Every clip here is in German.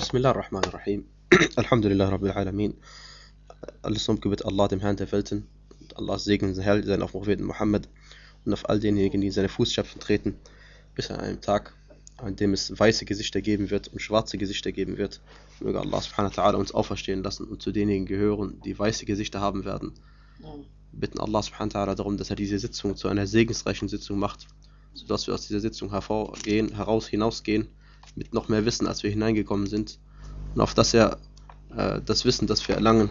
Bismillah ar-Rahman ar-Rahim. Alhamdulillah Rabbil Alamin. Alles Lob gebet Allah, dem Herrn der Welten. Und Allahs Segen und Heil sein auf Propheten Muhammad und auf all denjenigen, die in seine Fußstapfen treten, bis an einem Tag, an dem es weiße Gesichter geben wird und schwarze Gesichter geben wird. Möge Allah subhanahu wa ta'ala uns auferstehen lassen und zu denjenigen gehören, die weiße Gesichter haben werden. Bitten Allah subhanahu wa ta'ala darum, dass er diese Sitzung zu einer segensreichen Sitzung macht, sodass wir aus dieser Sitzung hinausgehen mit noch mehr Wissen, als wir hineingekommen sind, und auf dass er das Wissen, das wir erlangen,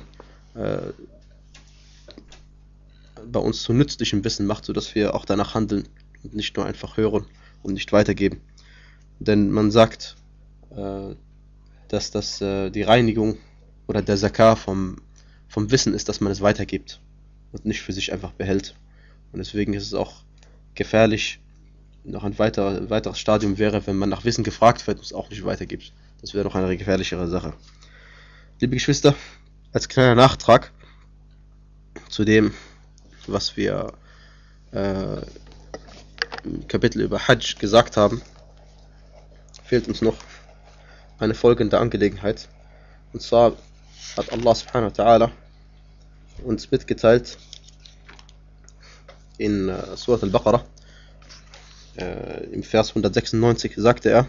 bei uns zu nützlichem Wissen macht, sodass wir auch danach handeln und nicht nur einfach hören und nicht weitergeben. Denn man sagt, dass das die Reinigung oder der Zakah vom Wissen ist, dass man es weitergibt und nicht für sich einfach behält. Und deswegen ist es auch gefährlich, noch ein weiteres Stadium wäre, wenn man nach Wissen gefragt wird und es auch nicht weitergibt. Das wäre noch eine gefährlichere Sache. Liebe Geschwister, als kleiner Nachtrag zu dem, was wir im Kapitel über Hajj gesagt haben, fehlt uns noch eine folgende Angelegenheit. Und zwar hat Allah subhanahu wa ta'ala uns mitgeteilt in Surat al-Baqarah, im Vers 196 sagte er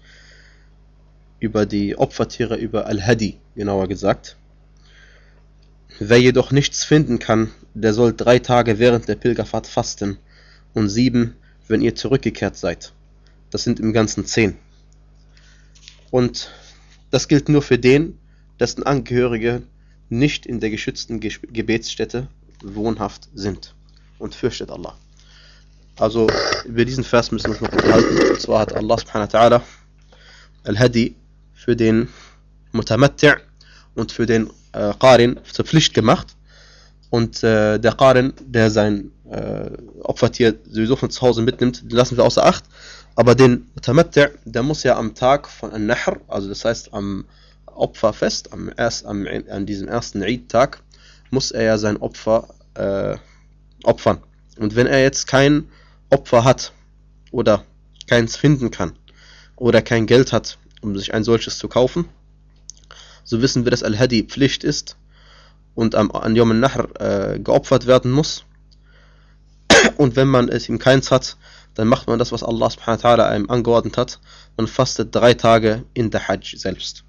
über die Opfertiere, über Al-Hadi genauer gesagt: Wer jedoch nichts finden kann, der soll 3 Tage während der Pilgerfahrt fasten und 7, wenn ihr zurückgekehrt seid. Das sind im Ganzen 10. Und das gilt nur für den, dessen Angehörige nicht in der geschützten Gebetsstätte wohnhaft sind und fürchtet Allah. Also über diesen Vers müssen wir uns noch unterhalten. Und zwar hat Allah subhanahu wa ta'ala Al-Hadi für den Mutamatti' und für den Qarin zur Pflicht gemacht. Und der Qarin, der sein Opfertier sowieso von zu Hause mitnimmt, den lassen wir außer Acht. Aber den Mutamatti', der muss ja am Tag von An-Nahr, also das heißt am Opferfest, an diesem ersten Eid-Tag, muss er ja sein Opfer opfern. Und wenn er jetzt kein Opfer hat oder keins finden kann oder kein Geld hat, um sich ein solches zu kaufen, so wissen wir, dass Al-Hadi Pflicht ist und an Yom al-Nahr geopfert werden muss. Und wenn man es ihm keins hat, dann macht man das, was Allah subhanahu wa ta'ala einem angeordnet hat, und fastet 3 Tage in der Hajj selbst.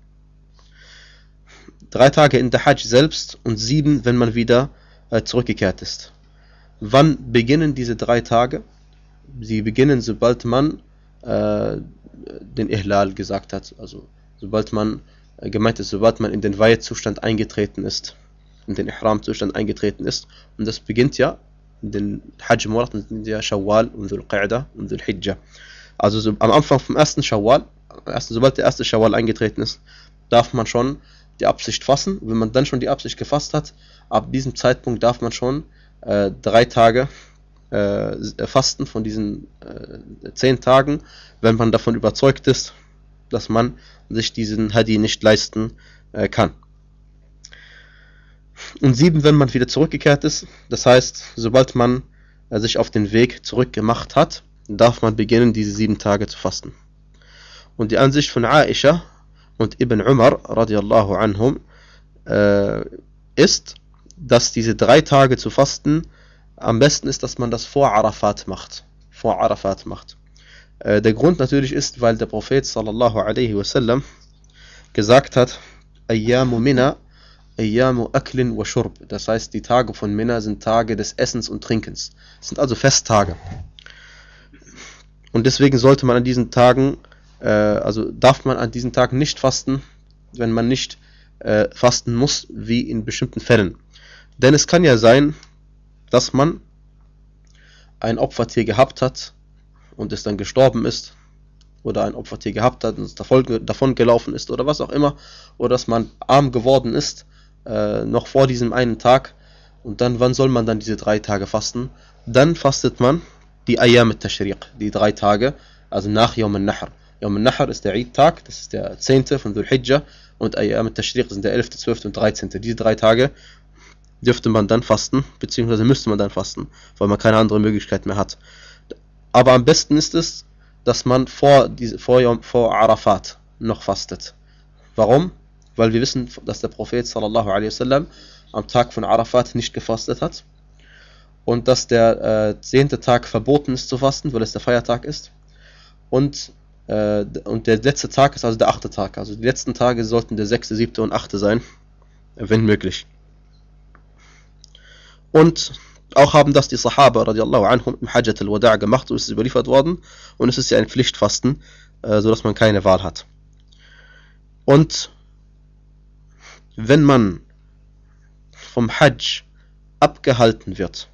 3 Tage in der Hajj selbst und 7, wenn man wieder zurückgekehrt ist. Wann beginnen diese 3 Tage? Sie beginnen, sobald man den Ihlal gesagt hat, also sobald man sobald man in den Weihezustand eingetreten ist, in den Ihram-Zustand eingetreten ist. Und das beginnt ja in den Hajj-Monaten, sind ja Shawwal und Dhul Qa'dah und Dhul Hijjah. Also so, am Anfang vom ersten Shawwal, sobald der erste Shawwal eingetreten ist, darf man schon die Absicht fassen. Wenn man dann schon die Absicht gefasst hat, ab diesem Zeitpunkt darf man schon 3 Tage fasten von diesen 10 Tagen, wenn man davon überzeugt ist, dass man sich diesen Hadi nicht leisten kann. Und 7, wenn man wieder zurückgekehrt ist, das heißt, sobald man sich auf den Weg zurückgemacht hat, darf man beginnen, diese 7 Tage zu fasten. Und die Ansicht von Aisha und Ibn Umar radiallahu anhum ist, dass diese 3 Tage zu fasten am besten ist, dass man das vor Arafat macht. Der Grund natürlich ist, weil der Prophet sallallahu alaihi wasallam gesagt hat: Ayyamu Mina, Ayyamu Aklin wa Shurb. Das heißt, die Tage von Mina sind Tage des Essens und Trinkens. Das sind also Festtage. Und deswegen sollte man an diesen Tagen, darf man an diesen Tagen nicht fasten, wenn man nicht fasten muss, wie in bestimmten Fällen. Denn es kann ja sein, dass man ein Opfertier gehabt hat und es dann gestorben ist, oder ein Opfertier gehabt hat und es davon gelaufen ist oder was auch immer, oder dass man arm geworden ist, noch vor diesem einen Tag, und dann, wann soll man dann diese 3 Tage fasten? Dann fastet man die Ayyam al-Tashriq, die 3 Tage, also nach Yom al-Nahr. Yom al-Nahr ist der Eid-Tag, das ist der 10. von Dhul Hijjah, und Ayyam al-Tashriq sind der 11., 12. und 13. Diese 3 Tage dürfte man dann fasten, beziehungsweise müsste man dann fasten, weil man keine andere Möglichkeit mehr hat. Aber am besten ist es, dass man vor Arafat noch fastet. Warum? Weil wir wissen, dass der Prophet sallallahu alaihi wasallam am Tag von Arafat nicht gefastet hat und dass der 10. Tag verboten ist zu fasten, weil es der Feiertag ist und der letzte Tag ist also der 8. Tag. Also die letzten Tage sollten der 6., 7. und 8. sein, wenn möglich. Und auch haben das die Sahaba radiallahu anhum im Hajjat al-Wada' gemacht, so ist es überliefert worden. Und es ist ja ein Pflichtfasten, sodass man keine Wahl hat. Und wenn man vom Hajj abgehalten wird,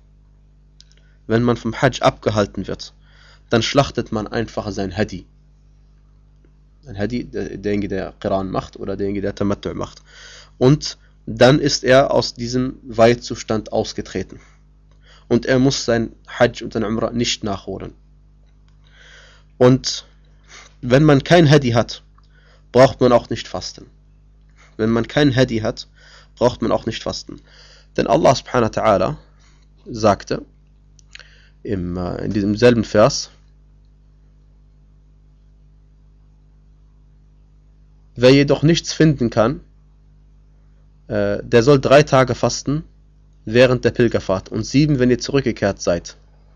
dann schlachtet man einfach sein Hadi. Ein Hadi, derjenige, der Qiran macht oder derjenige, der Tamattu' macht. Und dann ist er aus diesem Weihzustand ausgetreten. Und er muss sein Hajj und sein Umrah nicht nachholen. Und wenn man kein Hadi hat, braucht man auch nicht fasten. Denn Allah subhanahu wa ta'ala sagte in diesem selben Vers: Wer jedoch nichts finden kann, der soll 3 Tage fasten während der Pilgerfahrt und 7, wenn ihr zurückgekehrt seid.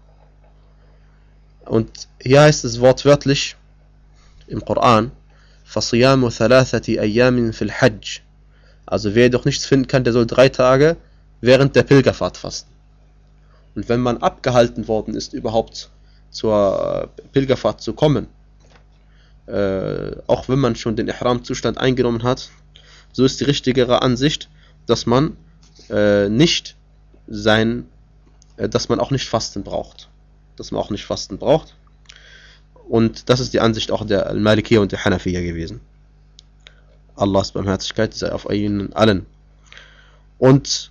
Und hier heißt es wortwörtlich im Koran: فَصِيَامُ ثَلَاثَةِ أَيَّامٍ فِي الْحَجِّ. Also wer jedoch nichts finden kann, der soll 3 Tage während der Pilgerfahrt fasten. Und wenn man abgehalten worden ist, überhaupt zur Pilgerfahrt zu kommen, auch wenn man schon den Ihram-Zustand eingenommen hat, so ist die richtigere Ansicht, dass man auch nicht fasten braucht. Und das ist die Ansicht auch der Al-Malikiyya und der Hanafiyya gewesen. Allahs Barmherzigkeit sei auf ihnen allen. Und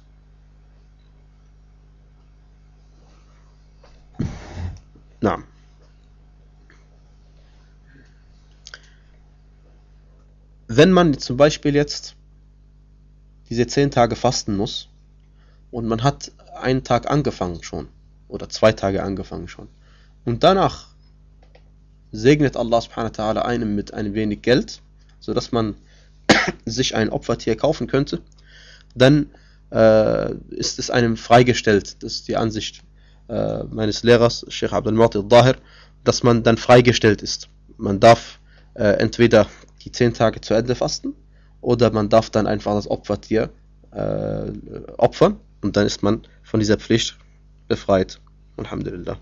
wenn man zum Beispiel jetzt diese 10 Tage fasten muss und man hat einen Tag angefangen schon oder 2 Tage angefangen schon und danach segnet Allah subhanahu wa ta'ala einem mit ein wenig Geld, sodass man sich ein Opfertier kaufen könnte, dann ist es einem freigestellt. Das ist die Ansicht meines Lehrers, Sheikh Abdul Mu'ti al-Dahir, dass man dann freigestellt ist. Man darf entweder die 10 Tage zu Ende fasten oder man darf dann einfach das Opfertier opfern und dann ist man von dieser Pflicht befreit. Alhamdulillah.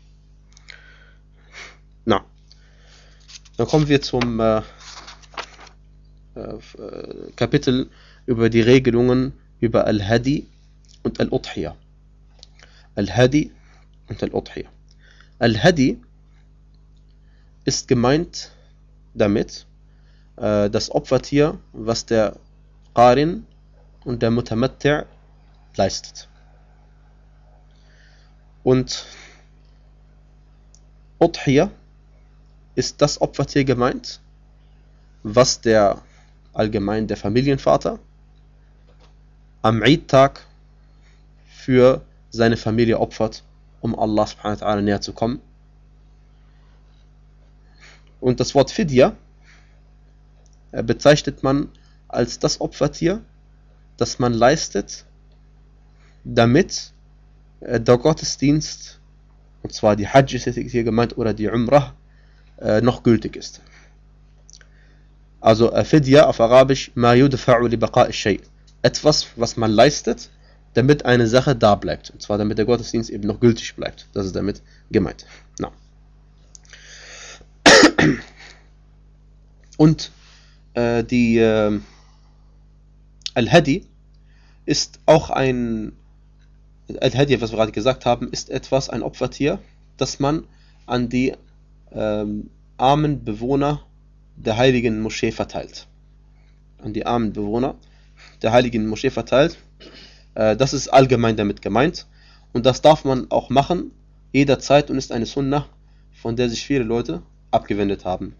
Na, dann kommen wir zum Kapitel über die Regelungen über Al-Hadi und Al-Udhiyah. Al-Hadi und Al-Udhiyah. Al-Hadi ist gemeint damit das Opfertier, was der Qarin und der Mutamatti' leistet. Und Udhiyah ist das Opfertier gemeint, was der Familienvater am Eid-Tag für seine Familie opfert, um Allah subhanahu wa ta'ala näher zu kommen. Und das Wort Fidya bezeichnet man als das Opfertier, das man leistet, damit der Gottesdienst, und zwar die Hajj ist hier gemeint oder die Umrah, noch gültig ist. Also Fidya auf Arabisch ma yudfa'u li baqa'i shay', etwas, was man leistet, damit eine Sache da bleibt, und zwar damit der Gottesdienst eben noch gültig bleibt. Das ist damit gemeint. No. Und die Al-Hadi ist auch Al-Hadi, was wir gerade gesagt haben, ist ein Opfertier, das man an die armen Bewohner der heiligen Moschee verteilt. Das ist allgemein damit gemeint. Und das darf man auch machen, jederzeit, und ist eine Sunnah, von der sich viele Leute abgewendet haben.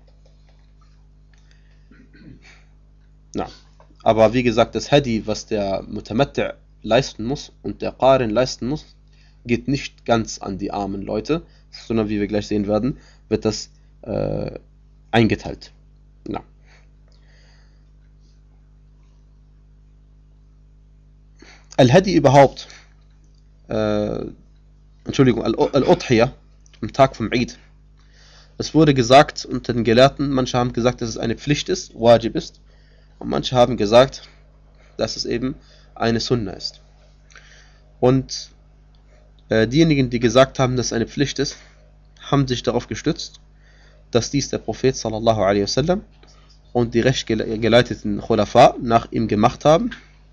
Na, aber wie gesagt, das Hadi, was der Mutamatti' leisten muss und der Qarin leisten muss, geht nicht ganz an die armen Leute, sondern wie wir gleich sehen werden, wird das eingeteilt. Na. Al-Hadi überhaupt, Entschuldigung, Al-Udhiyah, am Tag vom Eid. Es wurde gesagt unter den Gelehrten, manche haben gesagt, dass es eine Pflicht ist, Wajib ist, und manche haben gesagt, dass es eben eine Sunna ist. Und diejenigen, die gesagt haben, dass es eine Pflicht ist, haben sich darauf gestützt, dass dies der Prophet sallallahu alaihi wasallam und die recht geleiteten Khulafa nach ihm gemacht haben.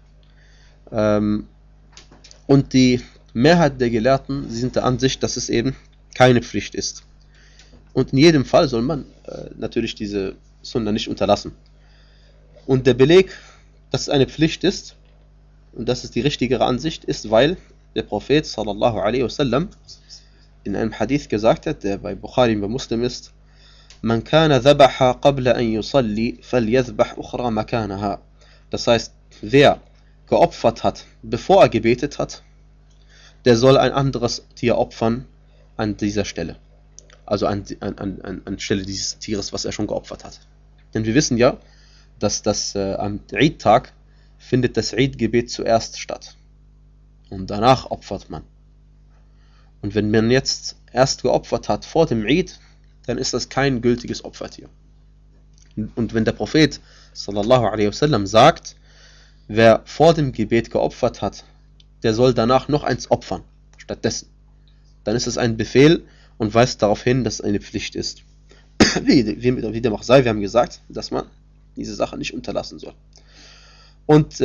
Und die Mehrheit der Gelehrten sind der Ansicht, dass es eben keine Pflicht ist. Und in jedem Fall soll man natürlich diese Sunna nicht unterlassen. Und der Beleg, dass es eine Pflicht ist, und das ist die richtigere Ansicht, ist, weil der Prophet sallallahu alaihi wasallam in einem Hadith gesagt hat, der bei Bukhari und bei Muslim ist: Man kana dhabaha qabla an yusalli falyadhbah ukhra makanaha. Das heißt, wer geopfert hat, bevor er gebetet hat, der soll ein anderes Tier opfern an dieser Stelle. Also an Stelle dieses Tieres, was er schon geopfert hat. Denn wir wissen ja, dass am Eid-Tag findet das Eid-Gebet zuerst statt. Und danach opfert man. Und wenn man jetzt erst geopfert hat vor dem Eid, dann ist das kein gültiges Opfertier. Und wenn der Prophet sallallahu alaihi wasallam sagt, wer vor dem Gebet geopfert hat, der soll danach noch eins opfern, stattdessen, dann ist es ein Befehl und weist darauf hin, dass es eine Pflicht ist. Wie dem auch sei, wir haben gesagt, dass man diese Sache nicht unterlassen soll. Und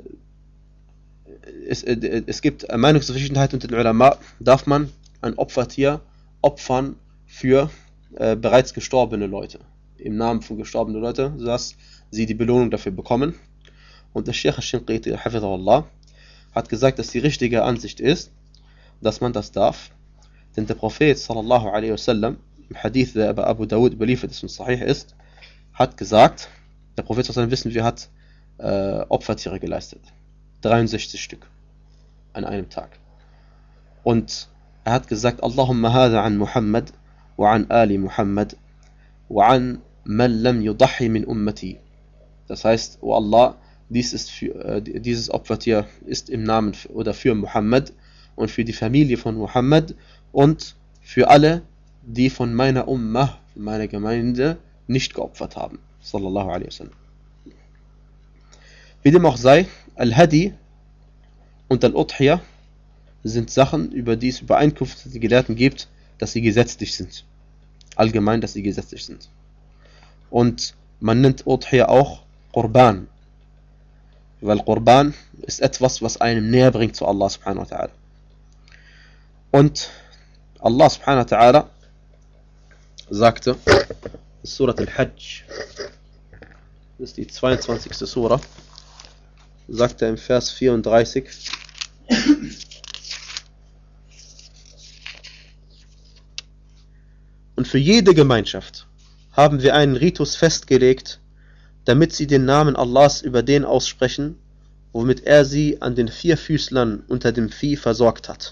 es gibt eine Meinungsverschiedenheit unter den Ulama, darf man ein Opfertier opfern für bereits gestorbene Leute, im Namen von gestorbenen Leuten, sodass sie die Belohnung dafür bekommen. Und der Sheikh al-Shinqiti, hafidhahullah, hat gesagt, dass die richtige Ansicht ist, dass man das darf. Denn der Prophet sallallahu alaihi wasallam, im Hadith, der bei Abu Dawud überliefert ist und sahih ist, hat gesagt, der Prophet sallallahu alaihi wasallam, wissen wir, hat Opfertiere geleistet. 63 Stück an einem Tag. Und er hat gesagt, Allahumma hadha an Muhammad wa an Ali Muhammad wa an man lam yudahi min ummati. Das heißt, oh Allah, dieses Opfertier ist im Namen oder für Muhammad und für die Familie von Muhammad und für alle, die von meiner Ummah, meiner Gemeinde, nicht geopfert haben. Sallallahu alaihi wasallam. Wie dem auch sei, Al-Hadi und Al-Udhiyah sind Sachen, über die es Übereinkünfte der Gelehrten gibt, dass sie gesetzlich sind. Allgemein, dass sie gesetzlich sind. Und man nennt Udhiyah auch Qurban. Weil Qurban ist etwas, was einem näher bringt zu Allah subhanahu wa ta'ala. Und Allah subhanahu wa ta'ala sagte, Surat al-Hajj, das ist die 22. Surah, sagt er im Vers 34, und für jede Gemeinschaft haben wir einen Ritus festgelegt, damit sie den Namen Allahs über den aussprechen, womit er sie an den Vierfüßlern unter dem Vieh versorgt hat.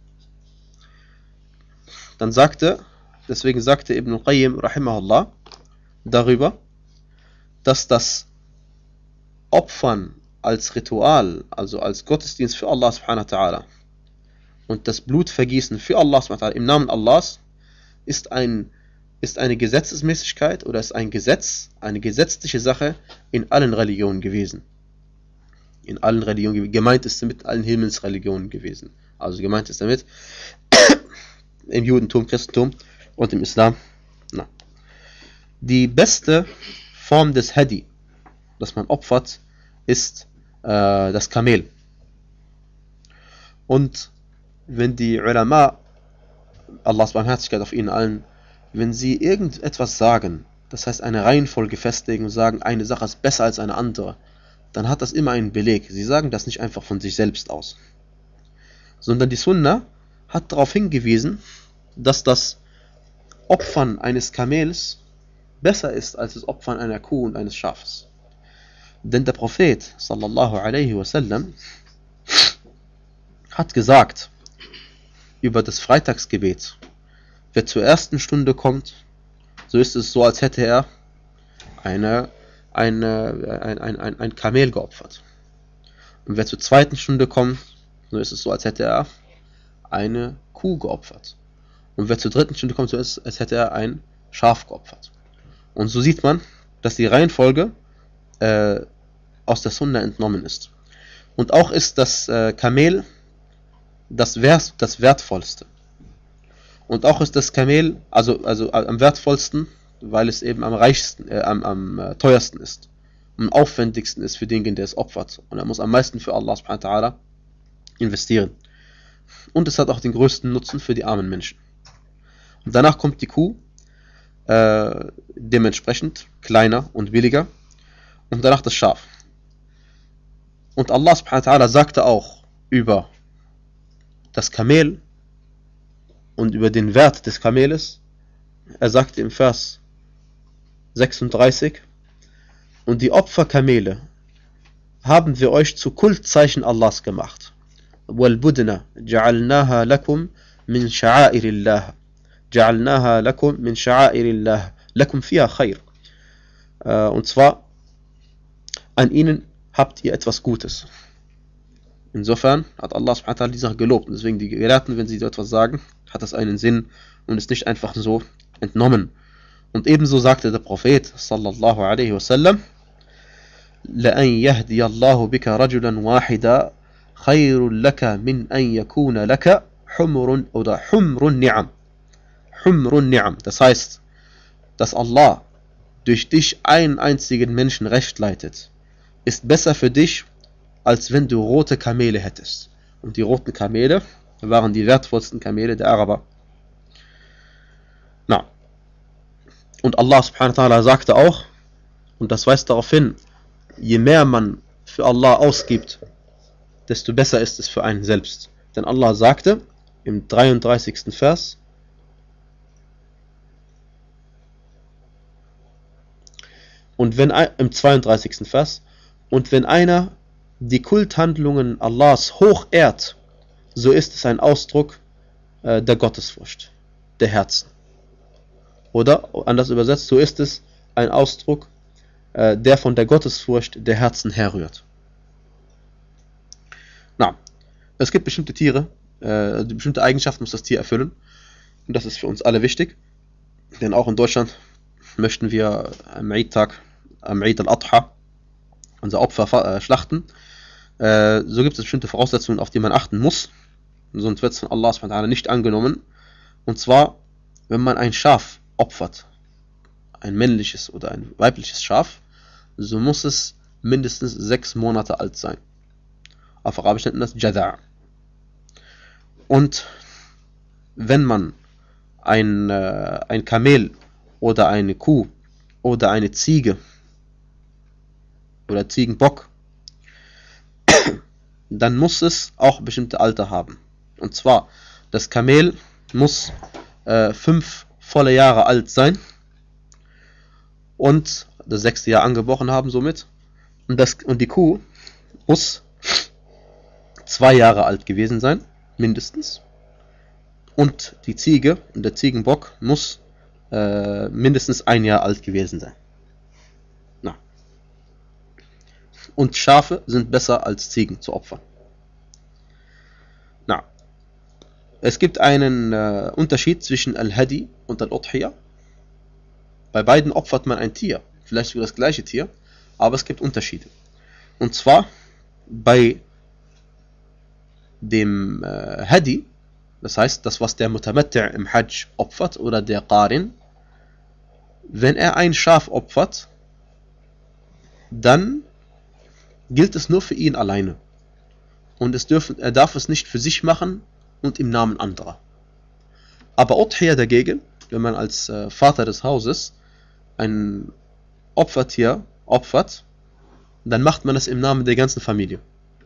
Deswegen sagte Ibn al-Qayyim rahimahullah darüber, dass das Opfern als Ritual, also als Gottesdienst für Allah subhanahu wa ta'ala und das Blutvergießen für Allah subhanahu wa ta'ala im Namen Allahs ist eine Gesetzesmäßigkeit oder ist ein Gesetz, eine gesetzliche Sache in allen Religionen gewesen. In allen Religionen, gemeint ist damit allen Himmelsreligionen gewesen. Also gemeint ist damit im Judentum, Christentum und im Islam. Na. Die beste Form des Hadi, das man opfert, ist das Kamel. Und wenn die Ulama, Allahs Barmherzigkeit auf ihnen allen, wenn sie irgendetwas sagen, das heißt eine Reihenfolge festlegen und sagen, eine Sache ist besser als eine andere, dann hat das immer einen Beleg. Sie sagen das nicht einfach von sich selbst aus. Sondern die Sunna hat darauf hingewiesen, dass das Opfern eines Kamels besser ist als das Opfern einer Kuh und eines Schafes. Denn der Prophet sallallahu alaihi wasallam hat gesagt über das Freitagsgebet, wer zur ersten Stunde kommt, so ist es so, als hätte er ein Kamel geopfert. Und wer zur zweiten Stunde kommt, so ist es so, als hätte er eine Kuh geopfert. Und wer zur dritten Stunde kommt, so ist es, als hätte er ein Schaf geopfert. Und so sieht man, dass die Reihenfolge aus der Sunna entnommen ist. Und auch ist das Kamel das wertvollste. Und auch ist das Kamel, also am wertvollsten, weil es eben am reichsten, am teuersten ist. Am aufwendigsten ist für denjenigen, der es opfert. Und er muss am meisten für Allah subhanahu wa ta'ala investieren. Und es hat auch den größten Nutzen für die armen Menschen. Und danach kommt die Kuh, dementsprechend kleiner und billiger. Und danach das Schaf. Und Allah subhanahu wa ta'ala sagte auch über das Kamel und über den Wert des Kameles. Er sagte im Vers 36: Und die Opferkamele haben wir euch zu Kultzeichen Allahs gemacht. وَالْبُدْنَ جَعَلْنَاهَا لَكُمْ مِنْ شَعَائِرِ اللَّهِ جَعَلْنَاهَا لَكُمْ مِنْ شَعَائِرِ اللَّهِ لَكُمْ فِيهَا خَيْرٌ. Und zwar, an ihnen habt ihr etwas Gutes. Insofern hat Allah subhanahu wa ta'ala die Sache gelobt. Und deswegen die Gelehrten, wenn sie so etwas sagen, hat das einen Sinn und ist nicht einfach so entnommen. Und ebenso sagte der Prophet sallallahu alaihi wasallam: لَأَنْ يَهْدِيَ اللَّهُ بِكَ رَجُلًا وَاحِدًا خَيْرٌ لَكَ مِنْ أَنْ يَكُونَ لَكَ حُمْرٌ oder حُمْرٌ نِعَمْ. حُمْرٌ نِعَمْ. Das heißt, dass Allah durch dich einen einzigen Menschen recht leitet, ist besser für dich, als wenn du rote Kamele hättest. Und die roten Kamele waren die wertvollsten Kamele der Araber. Na. Und Allah subhanahu wa ta'ala sagte auch, und das weist darauf hin, je mehr man für Allah ausgibt, desto besser ist es für einen selbst. Denn Allah sagte im 33. Vers: Und wenn im 32. Vers: Und wenn einer die Kulthandlungen Allahs hoch ehrt, so ist es ein Ausdruck der Gottesfurcht, der Herzen. Oder anders übersetzt, so ist es ein Ausdruck, der von der Gottesfurcht der Herzen herrührt. Na, es gibt bestimmte Tiere, die bestimmte Eigenschaften muss das Tier erfüllen. Und das ist für uns alle wichtig. Denn auch in Deutschland möchten wir am Eid-Tag, am Eid al-Adha, unser Opfer schlachten. So gibt es bestimmte Voraussetzungen, auf die man achten muss. Sonst wird es von Allah subhanahu wa ta'ala nicht angenommen. Und zwar, wenn man ein Schaf opfert, ein männliches oder ein weibliches Schaf, so muss es mindestens 6 Monate alt sein. Auf Arabisch nennt man das Jada'. Und wenn man ein Kamel oder eine Kuh oder eine Ziege oder Ziegenbock, dann muss es auch bestimmte Alter haben. Und zwar, das Kamel muss 5 volle Jahre alt sein und das 6. Jahr angebrochen haben somit. Und die Kuh muss 2 Jahre alt gewesen sein, mindestens. Und die Ziege und der Ziegenbock muss mindestens 1 Jahr alt gewesen sein. Na. Und Schafe sind besser als Ziegen zu opfern. Na. Es gibt einen Unterschied zwischen Al-Hadi und Al-Udhiyah. Bei beiden opfert man ein Tier, vielleicht sogar das gleiche Tier, aber es gibt Unterschiede. Und zwar bei dem Hadi, das heißt, das was der Mutamatti' im Hajj opfert oder der Qarin, wenn er ein Schaf opfert, dann gilt es nur für ihn alleine. Und er darf es nicht für sich machen und im Namen anderer. Aber Udhiyah dagegen, wenn man als Vater des Hauses ein Opfertier opfert, dann macht man es im Namen der ganzen Familie.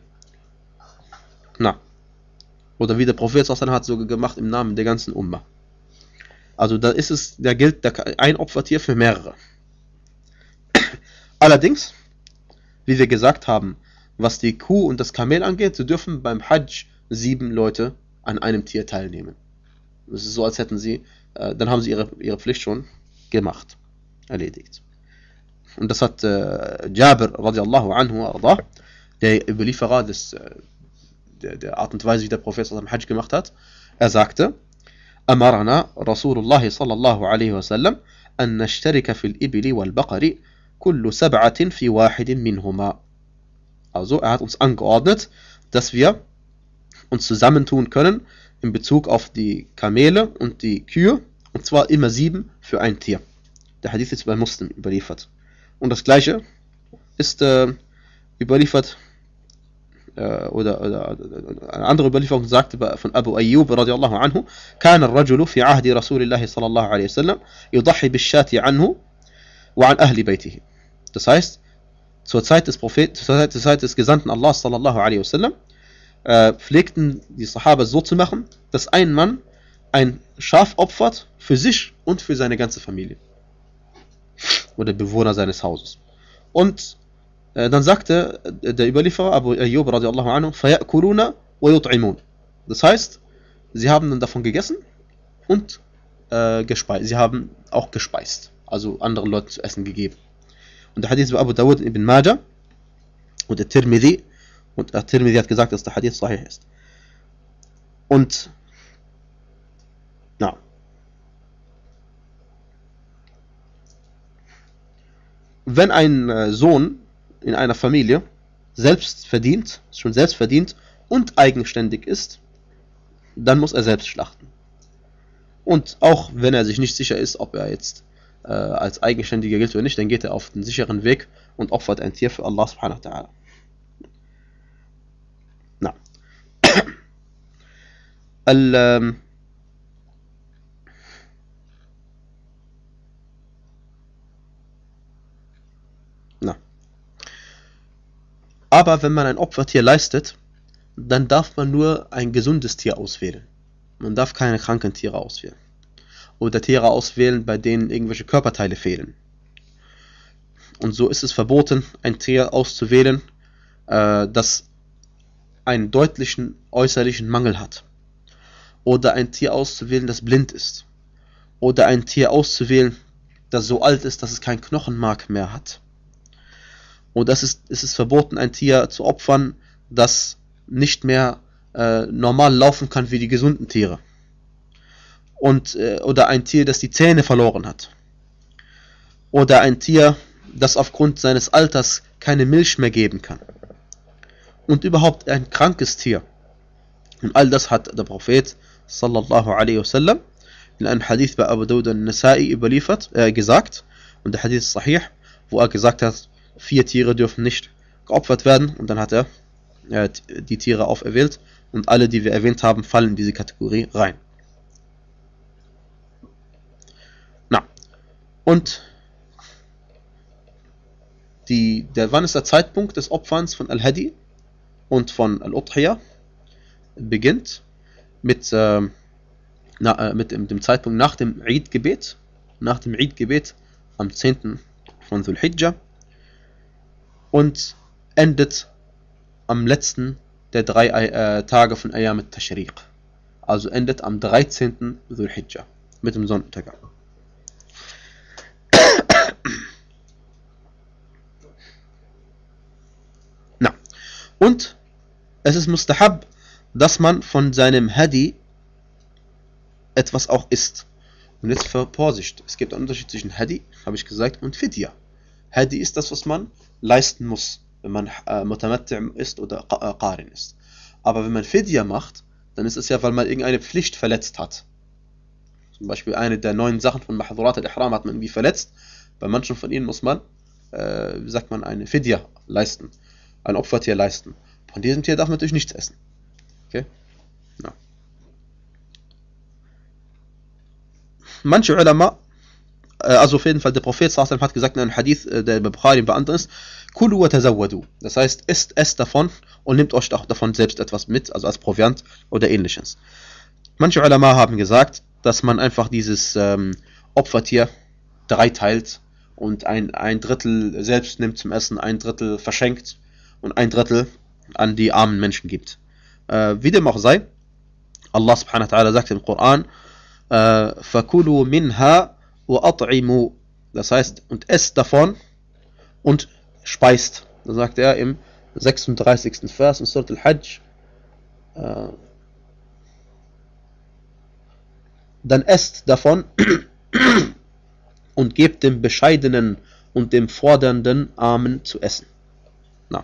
Na. Oder wie der Prophet hat so gemacht im Namen der ganzen Umma. Also da gilt ein Opfertier für mehrere. Allerdings, wie wir gesagt haben, was die Kuh und das Kamel angeht, so dürfen beim Hajj 7 Leute an einem Tier teilnehmen. Das ist so, als hätten sie, dann haben sie ihre Pflicht schon gemacht, erledigt. Und das hat Jabir radiallahu anhu arda der Überlieferer der Art und Weise, wie der Prophet am Hajj gemacht hat, er sagte, أمرنا رسول الله صلى الله عليه وسلم أن نشترك في الإبل والبقر كل سبعة في واحد منهما. Also er hat uns angeordnet, dass wir uns zusammentun können in Bezug auf die Kamele und die Kühe, und zwar immer 7 für ein Tier. Der Hadith ist bei Muslim überliefert. Und das gleiche ist überliefert, oder eine andere Überlieferung sagte von Abu Ayyub radiallahu anhu, كان الرجل في عهد رسول الله صلى الله عليه وسلم يضحي بالشاة عنه وعن أهل بيته. Das heißt, zur Zeit des Gesandten Allah sallallahu alaihi wasallam pflegten die Sahaba so zu machen, dass ein Mann ein Schaf opfert für sich und für seine ganze Familie oder Bewohner seines Hauses. Und dann sagte der Überlieferer Abu Ayyub radiallahu anhu, فَيَأْكُلُونَ وَيُطْعِمُونَ. Das heißt, sie haben dann davon gegessen und gespeist. Sie haben auch gespeist, also anderen Leuten zu essen gegeben. Und der Hadith bei Abu Dawud ibn Majah und der Tirmidhi, und der Tirmidhi hat gesagt, dass der Hadith sahih ist. Und na, wenn ein Sohn in einer Familie schon selbst verdient und eigenständig ist, dann muss er selbst schlachten. Und auch wenn er sich nicht sicher ist, ob er jetzt als Eigenständiger gilt oder nicht, dann geht er auf den sicheren Weg und opfert ein Tier für Allah subhanahu wa ta'ala. Na. Aber wenn man ein Opfertier leistet, dann darf man nur ein gesundes Tier auswählen. Man darf keine kranken Tiere auswählen. Oder Tiere auswählen, bei denen irgendwelche Körperteile fehlen. Und so ist es verboten, ein Tier auszuwählen, das einen deutlichen äußerlichen Mangel hat. Oder ein Tier auszuwählen, das blind ist. Oder ein Tier auszuwählen, das so alt ist, dass es kein Knochenmark mehr hat. Und es ist verboten, ein Tier zu opfern, das nicht mehr normal laufen kann wie die gesunden Tiere. Oder ein Tier, das die Zähne verloren hat. Oder ein Tier, das aufgrund seines Alters keine Milch mehr geben kann. Und überhaupt ein krankes Tier. Und all das hat der Prophet sallallahu alaihi wasallam in einem Hadith bei Abu Dawud al-Nasa'i gesagt. Und der Hadith ist sahih, wo er gesagt hat, 4 Tiere dürfen nicht geopfert werden. Und dann hat er die Tiere auferwählt. Und alle, die wir erwähnt haben, fallen in diese Kategorie rein. Na, und wann ist der Zeitpunkt des Opferns von Al-Hadi und von Al-Udhiyah? Beginnt mit dem Zeitpunkt nach dem Eid-Gebet. Nach dem Eid-Gebet am 10. von Dhul Hijjah. Und endet am letzten der 3 Tage von Ayyam al-Tashriq. Also endet am 13. Dhul Hijjah mit dem Sonnenuntergang. Na. Und es ist mustahab, dass man von seinem Hadi etwas auch isst. Und jetzt Vorsicht, es gibt einen Unterschied zwischen Hadi, habe ich gesagt, und Fidya. Hadi ist das, was man leisten muss, wenn man Mutamatti' ist oder Qarin ist. Aber wenn man Fidya macht, dann ist es ja, weil man irgendeine Pflicht verletzt hat. Zum Beispiel eine der 9 Sachen von Mahdurat al-Ihram hat man irgendwie verletzt. Bei manchen von ihnen muss man, eine Fidya leisten, ein Opfertier leisten. Von diesem Tier darf man natürlich nichts essen. Okay? Ja. Manche Ulama, also auf jeden Fall der Prophet sallallahu hat gesagt in einem Hadith, der bei Bukhari beantwortet ist, Kulu wa tazawwadu. Das heißt, esst davon und nehmt euch auch davon selbst etwas mit, also als Proviant oder ähnliches. Manche Ulama haben gesagt, dass man einfach dieses Opfertier 3 teilt und ein Drittel selbst nimmt zum Essen, ein Drittel verschenkt und ein Drittel an die armen Menschen gibt. Wie dem auch sei, Allah subhanahu wa ta'ala sagt im Koran, فَكُلُوا مِنْهَا وَأَطْعِمُوا. Das heißt, und esst davon und speist. Da sagt er im 36. Vers in Surat al-Hajj, dann esst davon und gebt dem Bescheidenen und dem fordernden Armen zu essen. Na.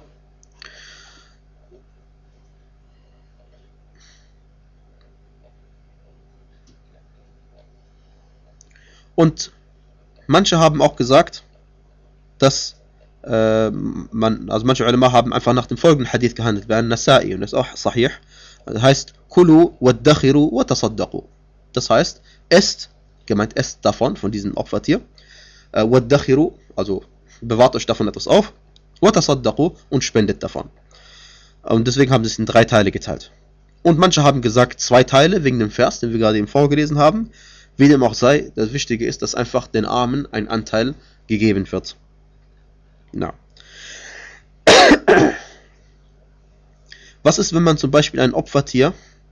Und manche haben auch gesagt, dass manche Ulama haben einfach nach dem folgenden Hadith gehandelt, bei An-Nasa'i, und das ist auch sahih. Das heißt, Kulu waddakhiru wa tasaddaqu. Das heißt, esst, gemeint esst davon, von diesem Opfertier, waddakhiru, also bewahrt euch davon etwas auf, wa tasaddaqu, und spendet davon. Und deswegen haben sie es in 3 Teile geteilt. Und manche haben gesagt 2 Teile, wegen dem Vers, den wir gerade eben vorgelesen haben. Wie dem auch sei, das Wichtige ist, dass einfach den Armen ein Anteil gegeben wird. Na. Was ist, wenn man zum Beispiel ein Opfertier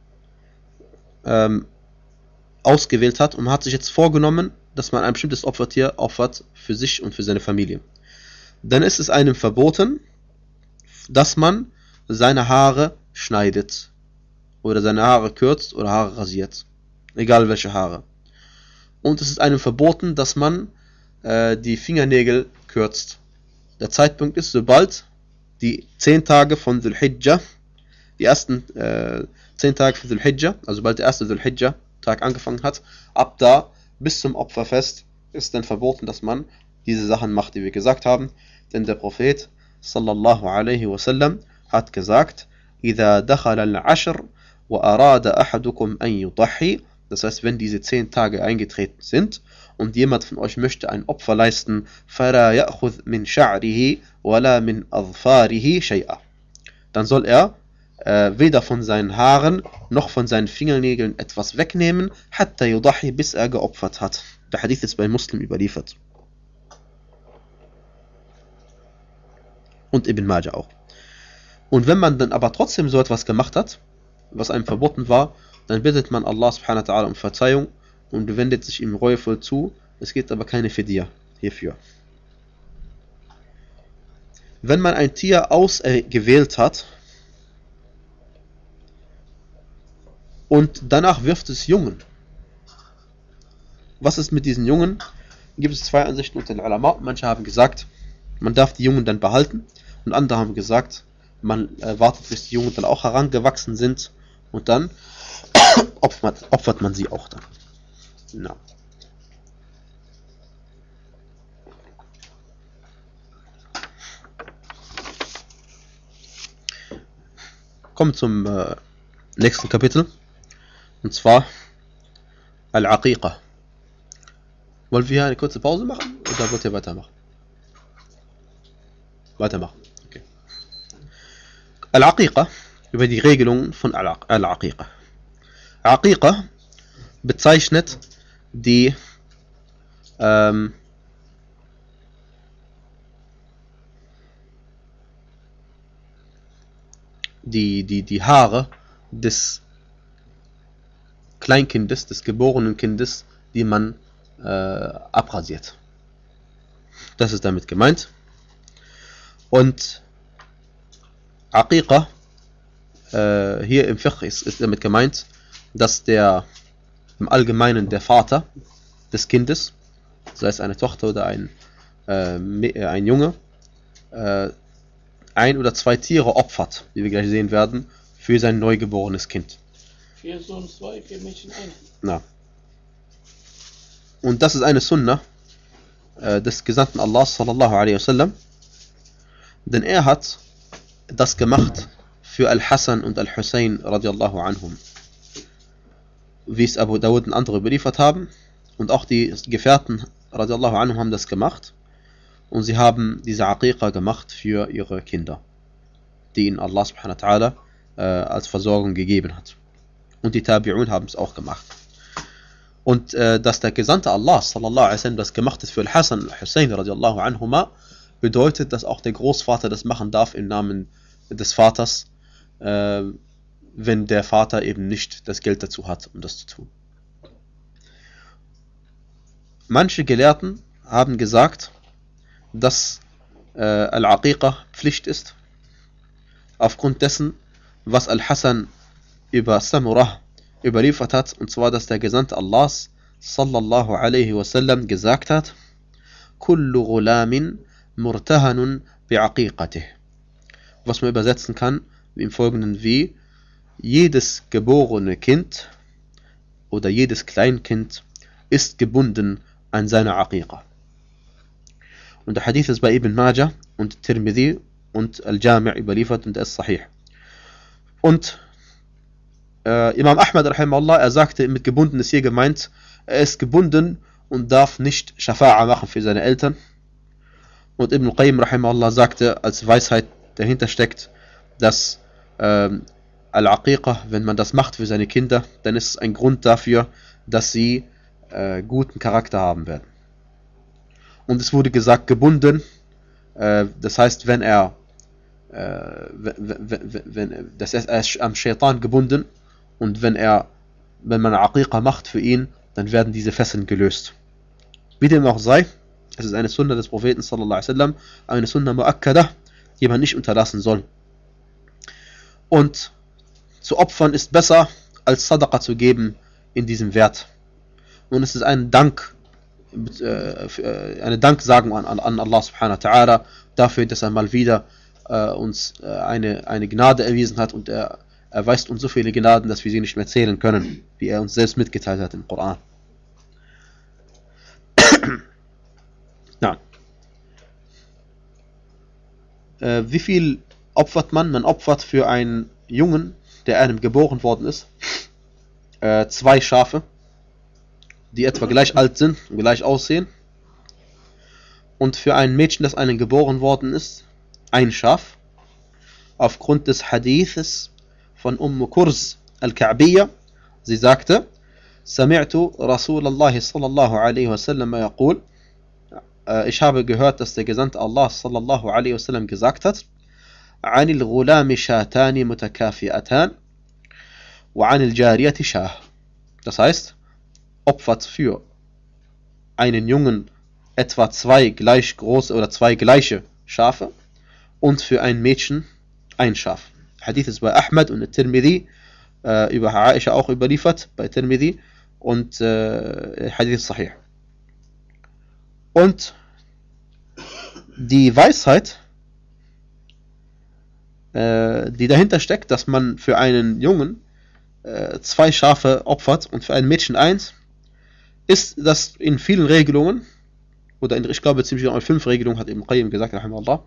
ausgewählt hat und man hat sich jetzt vorgenommen, dass man ein bestimmtes Opfertier opfert für sich und für seine Familie? Dann ist es einem verboten, dass man seine Haare schneidet oder seine Haare kürzt oder Haare rasiert. Egal welche Haare. Und es ist einem verboten, dass man die Fingernägel kürzt. Der Zeitpunkt ist, sobald die 10 Tage von Dhul Hijjah, die ersten 10 Tage von Dhul Hijjah, also sobald der erste Dhul Hijjah Tag angefangen hat, ab da bis zum Opferfest ist dann verboten, dass man diese Sachen macht, die wir gesagt haben. Denn der Prophet sallallahu alaihi wasallam hat gesagt, إِذَا دَخَلَ الْعَشْرُ وَأَرَادَ أَحَدُكُمْ أَنْ يُضَحِّي. Das heißt, wenn diese 10 Tage eingetreten sind und jemand von euch möchte ein Opfer leisten, فَلَا يَأْخُذْ مِنْ شَعْرِهِ وَلَا مِنْ أَظْفَارِهِ شَيْئًا. Dann soll er weder von seinen Haaren noch von seinen Fingernägeln etwas wegnehmen, حَتَّى يُضَحِّي, bis er geopfert hat. Der Hadith ist bei Muslim überliefert. Und Ibn Majah auch. Und wenn man dann aber trotzdem so etwas gemacht hat, was einem verboten war, dann bittet man Allah subhanahu wa ta'ala um Verzeihung und wendet sich ihm reuevoll zu. Es gibt aber keine Fidya hierfür. Wenn man ein Tier ausgewählt hat und danach wirft es Jungen, was ist mit diesen Jungen? Gibt es 2 Ansichten unter den Ulama. Manche haben gesagt, man darf die Jungen dann behalten, und andere haben gesagt, man wartet, bis die Jungen dann auch herangewachsen sind und dann opfert man sie auch dann. Na. Kommen zum nächsten Kapitel, und zwar Al-Aqiqa. Wollen wir hier eine kurze Pause machen oder wollt ihr weitermachen? Weitermachen. Okay. Al-Aqiqa, über die Regelungen von Al-Aqiqa. Aqiqa bezeichnet die Haare des Kleinkindes, des geborenen Kindes, die man abrasiert. Das ist damit gemeint. Und Aqiqa, hier im Fiqh ist damit gemeint, dass im Allgemeinen der Vater des Kindes, sei es eine Tochter oder ein Junge, 1 oder 2 Tiere opfert, wie wir gleich sehen werden, für sein neugeborenes Kind. 4 Sohn, 2, 4 Mädchen, 1. Na. Und das ist eine Sunna des Gesandten Allah sallallahu alaihi wasallam, denn er hat das gemacht für Al-Hassan und Al-Hussein radiallahu anhum, wie es Abu Dawud und andere überliefert haben, und auch die Gefährten radiallahu anhum haben das gemacht, und sie haben diese Aqiqa gemacht für ihre Kinder, die ihnen Allah subhanahu wa ta'ala als Versorgung gegeben hat. Und die Tabi'un haben es auch gemacht. Und dass der Gesandte Allah sallallahu alaihi wasallam das gemacht hat für Al-Hassan und Al-Hussein radiallahu anhuma, bedeutet, dass auch der Großvater das machen darf im Namen des Vaters, wenn der Vater eben nicht das Geld dazu hat, um das zu tun. Manche Gelehrten haben gesagt, dass Al-Aqiqa Pflicht ist, aufgrund dessen, was Al-Hasan über Samurah überliefert hat, und zwar, dass der Gesandte Allahs sallallahu alaihi wasallam gesagt hat: Kullu ghulamin murtahanun bi'aqiqatih. Was man übersetzen kann im Folgenden wie: Jedes geborene Kind oder jedes Kleinkind ist gebunden an seine Aqiqa. Und der Hadith ist bei Ibn Majah und Tirmidhi und Al-Jami' überliefert und er ist sahih. Und Imam Ahmad rahimahullah, er sagte, mit gebunden ist hier gemeint, er ist gebunden und darf nicht Shafa'a machen für seine Eltern. Und Ibn Qayyim rahimahullah sagte, als Weisheit dahinter steckt, dass Al-Aqiqa, wenn man das macht für seine Kinder, dann ist es ein Grund dafür, dass sie guten Charakter haben werden. Und es wurde gesagt, gebunden, das heißt, wenn er das heißt, er ist am Shaitan gebunden, und wenn man Aqiqa macht für ihn, dann werden diese Fesseln gelöst. Wie dem auch sei, es ist eine Sunna des Propheten sallallahu alaihi wasallam, eine Sunna mu'akkada, die man nicht unterlassen soll. Und zu opfern ist besser, als Sadaqa zu geben in diesem Wert. Und es ist ein Dank, eine Danksagung an Allah subhanahu wa ta'ala dafür, dass er mal wieder uns eine Gnade erwiesen hat, und er erweist uns so viele Gnaden, dass wir sie nicht mehr zählen können, wie er uns selbst mitgeteilt hat im Koran. Ja. Wie viel opfert man? Man opfert für einen Jungen, der einem geboren worden ist, 2 Schafe, die etwa gleich alt sind und gleich aussehen. Und für ein Mädchen, das einem geboren worden ist, 1 Schaf. Aufgrund des Hadithes von Kurz al-Ka'biyya, sie sagte: Sami'tu Rasulallah sallallahu alaihi wasallam yaqul, ich habe gehört, dass der Gesandte Allah sallallahu alaihi wasallam gesagt hat: Anil ghulami shatani mutakafi'atan wa anil jariyati shah. Das heißt, opfert für einen Jungen etwa 2 gleich große oder 2 gleiche Schafe und für ein Mädchen 1 Schaf. Hadith ist bei Ahmad und Tirmidhi, über Aisha auch überliefert, bei Tirmidhi, und Hadith ist sahih. Und die Weisheit, die dahinter steckt, dass man für einen Jungen 2 Schafe opfert und für ein Mädchen 1, ist, dass in vielen Regelungen, oder ich glaube ziemlich genau in 5 Regelungen, hat Ibn Qayyim gesagt, rahimahullah,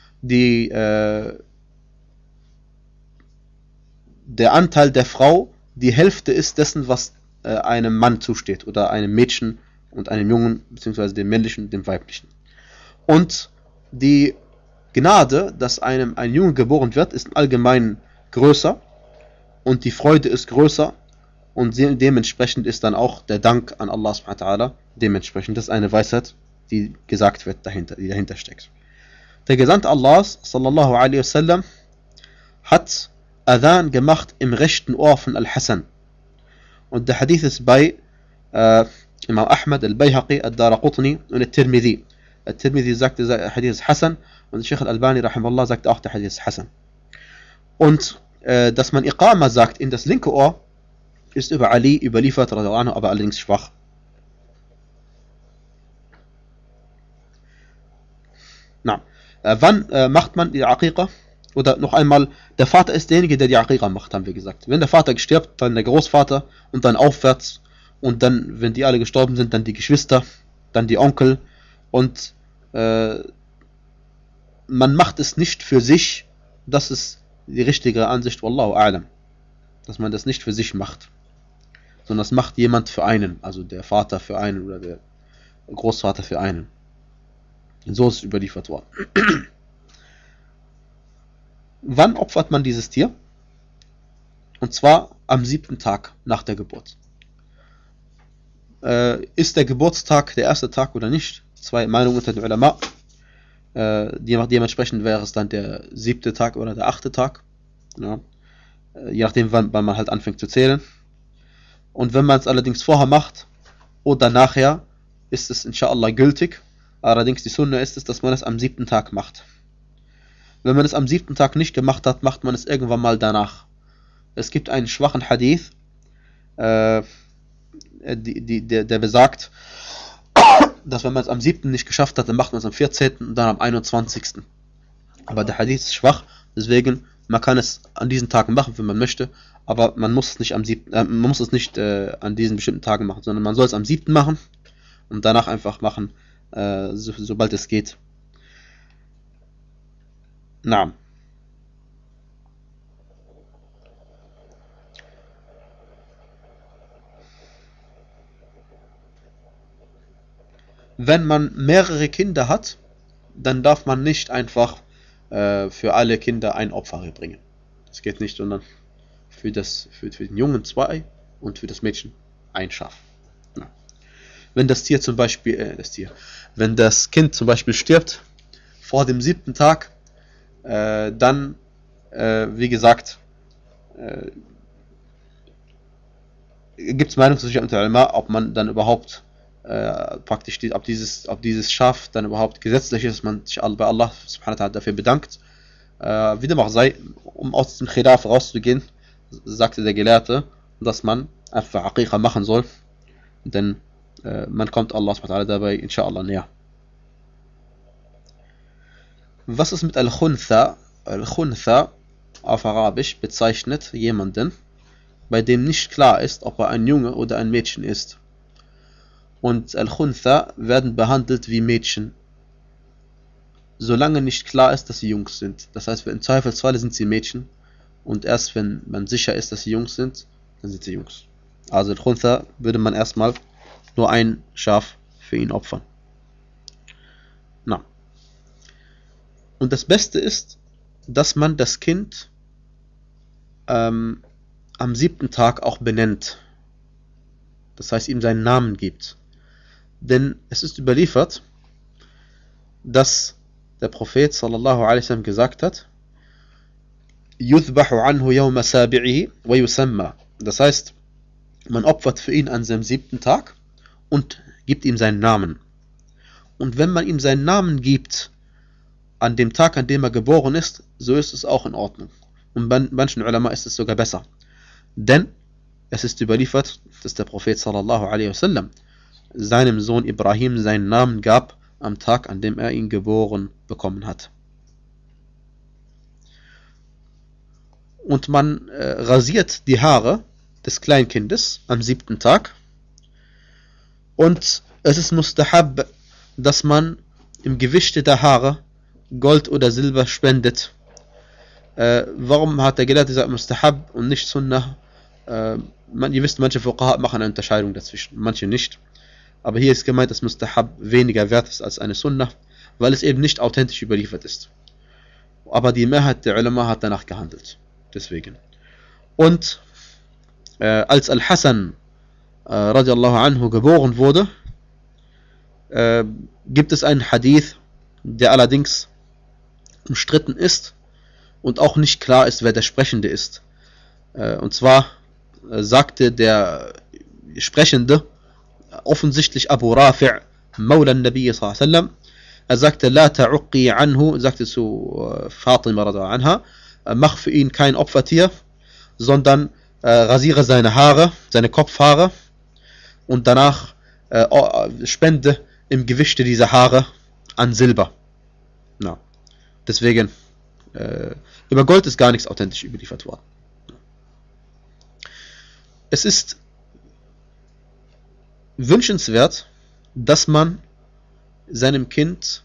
der Anteil der Frau die Hälfte ist dessen, was einem Mann zusteht, oder einem Mädchen und einem Jungen, beziehungsweise dem männlichen und dem weiblichen. Und die Gnade, dass einem ein Junge geboren wird, ist im Allgemeinen größer, und die Freude ist größer, und dementsprechend ist dann auch der Dank an Allah subhanahu wa ta'ala dementsprechend. Das ist eine Weisheit, die gesagt wird, die dahinter steckt. Der Gesandte Allahs sallallahu alaihi wasallam hat Adhan gemacht im rechten Ohr von Al-Hasan. Und der Hadith ist bei Imam Ahmad, Al-Bayhaqi, Al-Daraqutni und Al-Tirmidhi. Al-Tirmidhi sagt, der Hadith ist Hasan, und Sheikh Al-Albani rahimahullah sagt auch, der Hadith ist Hasan. Und dass man Iqama sagt in das linke Ohr, ist über Ali überliefert, aber allerdings schwach. Na, wann macht man die Aqiqa? Oder noch einmal, der Vater ist derjenige, der die Aqiqa macht, haben wir gesagt. Wenn der Vater stirbt, dann der Großvater und dann aufwärts, und dann, wenn die alle gestorben sind, dann die Geschwister, dann die Onkel, und man macht es nicht für sich. Das ist die richtige Ansicht, Wallahu a'lam, dass man das nicht für sich macht, sondern das macht jemand für einen, also der Vater für einen oder der Großvater für einen. Und so ist es überliefert worden. Wann opfert man dieses Tier? Und zwar am 7. Tag nach der Geburt. Ist der Geburtstag der erste Tag oder nicht? 2 Meinungen unter den Ulama. Dementsprechend wäre es dann der 7. Tag oder der 8. Tag. Ja. Je nachdem, wann man halt anfängt zu zählen. Und wenn man es allerdings vorher macht oder nachher, ist es inshallah gültig. Allerdings die Sunna ist es, dass man es am 7. Tag macht. Wenn man es am 7. Tag nicht gemacht hat, macht man es irgendwann mal danach. Es gibt einen schwachen Hadith, der besagt, dass wenn man es am 7. nicht geschafft hat, dann macht man es am 14. und dann am 21. Aber der Hadith ist schwach, deswegen man kann es an diesen Tagen machen, wenn man möchte, aber man muss es nicht am 7. Man muss es nicht an diesen bestimmten Tagen machen, sondern man soll es am 7. machen und danach einfach machen, sobald es geht. Naam. Wenn man mehrere Kinder hat, dann darf man nicht einfach für alle Kinder ein Opfer bringen. Das geht nicht, sondern für den Jungen 2 und für das Mädchen ein Schaf. Ja. Wenn das Tier zum Beispiel, wenn das Kind zum Beispiel stirbt vor dem 7. Tag, dann, wie gesagt, gibt es Meinungsunterschiede unter Ulama, ob man dann überhaupt praktisch ob dieses Schaf dann überhaupt gesetzlich ist, dass man sich bei Allah subhanahu wa ta'ala dafür bedankt. Wie dem auch sei, um aus dem Khilaf rauszugehen, sagte der Gelehrte, dass man einfach Aqiqa machen soll, denn man kommt Allah subhanahu wa ta'ala dabei inshallah näher. Was ist mit Al-Khuntha? Al-Khuntha auf Arabisch bezeichnet jemanden, bei dem nicht klar ist, ob er ein Junge oder ein Mädchen ist. Und Al-Khuntha werden behandelt wie Mädchen, solange nicht klar ist, dass sie Jungs sind. Das heißt, im Zweifelsfall sind sie Mädchen und erst wenn man sicher ist, dass sie Jungs sind, dann sind sie Jungs. Also Al-Khuntha würde man erstmal nur ein Schaf für ihn opfern. Na. Und das Beste ist, dass man das Kind am 7. Tag auch benennt. Das heißt, ihm seinen Namen gibt. Denn es ist überliefert, dass der Prophet sallallahu alaihi wasallam gesagt hat, يُذْبَحُ عَنْهُ يَوْمَ سَابِعِهِ وَيُسَمَّى. Das heißt, man opfert für ihn an seinem 7. Tag und gibt ihm seinen Namen. Und wenn man ihm seinen Namen gibt, an dem Tag, an dem er geboren ist, so ist es auch in Ordnung. Und bei manchen Ulama ist es sogar besser. Denn es ist überliefert, dass der Prophet sallallahu alaihi wasallam seinem Sohn Ibrahim seinen Namen gab am Tag, an dem er ihn geboren bekommen hat. Und man rasiert die Haare des Kleinkindes am 7. Tag. Und es ist mustahab, dass man im Gewichte der Haare Gold oder Silber spendet. Warum hat der Gelehrte gesagt mustahab und nicht Sunnah? Ihr wisst, manche Fuqaha machen eine Unterscheidung dazwischen, manche nicht. Aber hier ist gemeint, dass Mustahab weniger wert ist als eine Sunnah, weil es eben nicht authentisch überliefert ist. Aber die Mehrheit der Ulama hat danach gehandelt. Deswegen. Und als Al-Hasan radiallahu anhu geboren wurde, gibt es einen Hadith, der allerdings umstritten ist und auch nicht klar ist, wer der Sprechende ist. Und zwar sagte der Sprechende, offensichtlich Abu Rafi' Mawla an-Nabi sallallahu alaihi wasallam, er sagte, La ta'uqqi anhu, sagte zu Fatima radhiyallahu anha, mach für ihn kein Opfertier, sondern rasiere seine Haare, seine Kopfhaare und danach spende im Gewichte dieser Haare an Silber. Ja. Deswegen, über Gold ist gar nichts authentisch überliefert worden. Es ist wünschenswert, dass man seinem Kind,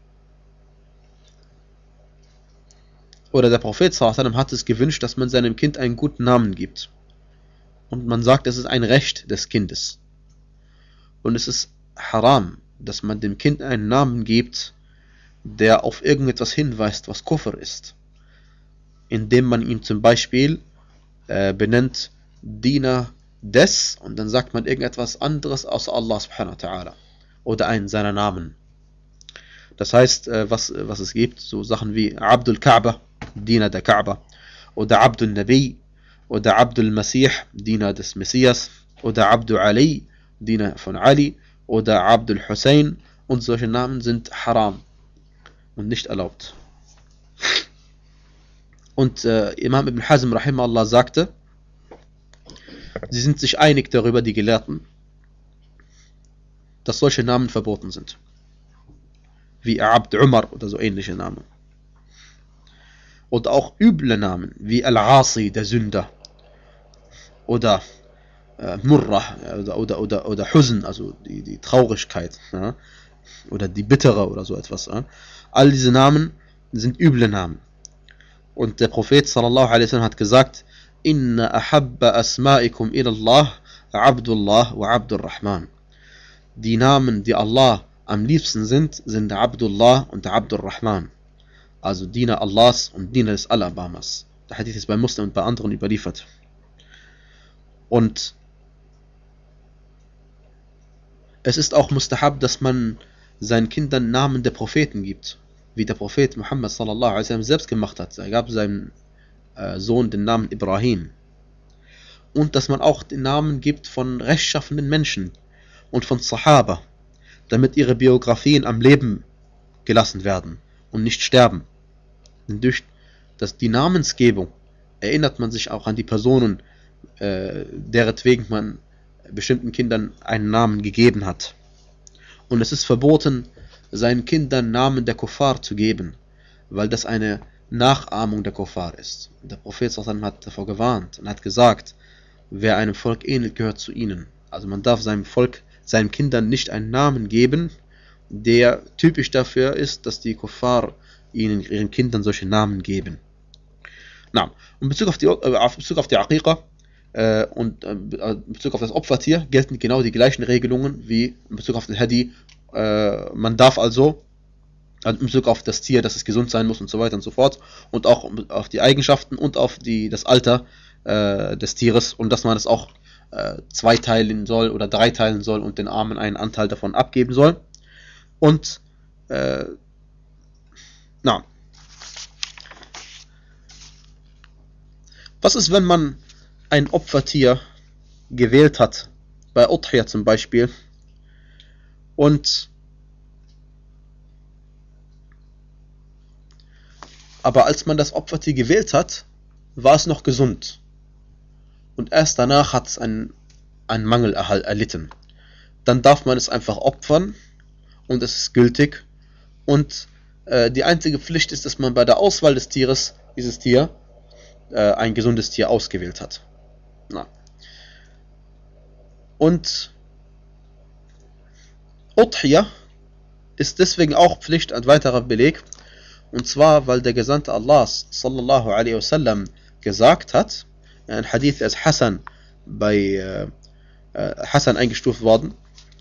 oder der Prophet sallallahu alaihi wasallam hat es gewünscht, dass man seinem Kind einen guten Namen gibt. Und man sagt, es ist ein Recht des Kindes. Und es ist haram, dass man dem Kind einen Namen gibt, der auf irgendetwas hinweist, was Kufr ist. Indem man ihm zum Beispiel benennt Diener des, und dann sagt man irgendetwas anderes außer Allah subhanahu wa ta'ala. Oder einen seiner Namen. Das heißt, was es gibt, so Sachen wie Abdul Kaaba, Diener der Kaaba, oder Abdul Nabi, oder Abdul Masih, Diener des Messias, oder Abdul Ali, Diener von Ali, oder Abdul Hussein, und solche Namen sind haram und nicht erlaubt. Und Imam Ibn Hazm rahimahullah sagte, sie sind sich einig darüber, die Gelehrten, dass solche Namen verboten sind. Wie Abd Umar oder so ähnliche Namen. Und auch üble Namen, wie Al-Asi, der Sünder. Oder Murrah oder Huzn, also die Traurigkeit. Ja? Oder die Bittere oder so etwas. Ja? All diese Namen sind üble Namen. Und der Prophet sallallahu alaihi wasallam hat gesagt, Inna ahabba asma'ikum ilallah, Abdullah wa Abdurrahman. Die Namen, die Allah am liebsten sind Abdullah und Abdurrahman. Also Diener Allahs und Diener des Alabamas. Der Hadith ist bei Muslim und bei anderen überliefert. Und es ist auch mustahab, dass man seinen Kindern Namen der Propheten gibt. Wie der Prophet Muhammad sallallahu alaihi wasallam selbst gemacht hat. Er gab seinem Sohn den Namen Ibrahim. Und dass man auch den Namen gibt von rechtschaffenen Menschen und von Sahaba, damit ihre Biografien am Leben gelassen werden und nicht sterben. Denn durch die Namensgebung erinnert man sich auch an die Personen, deretwegen man bestimmten Kindern einen Namen gegeben hat. Und es ist verboten, seinen Kindern Namen der Kuffar zu geben, weil das eine Nachahmung der Kuffar ist. Der Prophet sallallahu alaihi wasallam hat davor gewarnt und hat gesagt, wer einem Volk ähnelt, gehört zu ihnen. Also man darf seinem Volk, seinen Kindern nicht einen Namen geben, der typisch dafür ist, dass die Kuffar ihren Kindern solche Namen geben. Na, in Bezug auf die Aqiqa und in Bezug auf das Opfertier gelten genau die gleichen Regelungen wie in Bezug auf den Hadi. Man darf also in Bezug auf das Tier, dass es gesund sein muss und so weiter und so fort, und auch auf die Eigenschaften und auf das Alter des Tieres, und dass man es auch zweiteilen soll oder dreiteilen soll und den Armen einen Anteil davon abgeben soll. Und was ist, wenn man ein Opfertier gewählt hat, bei Udhiyah zum Beispiel, aber als man das Opfertier gewählt hat, war es noch gesund. Und erst danach hat es einen Mangel erlitten. Dann darf man es einfach opfern und es ist gültig. Und die einzige Pflicht ist, dass man bei der Auswahl des Tieres, dieses Tier, ein gesundes Tier ausgewählt hat. Na. Und Udhiyah ist deswegen auch Pflicht, ein weiterer Beleg. Und zwar, weil der Gesandte Allahs sallallahu alaihi wasallam gesagt hat, ein Hadith ist Hassan bei Hassan eingestuft worden,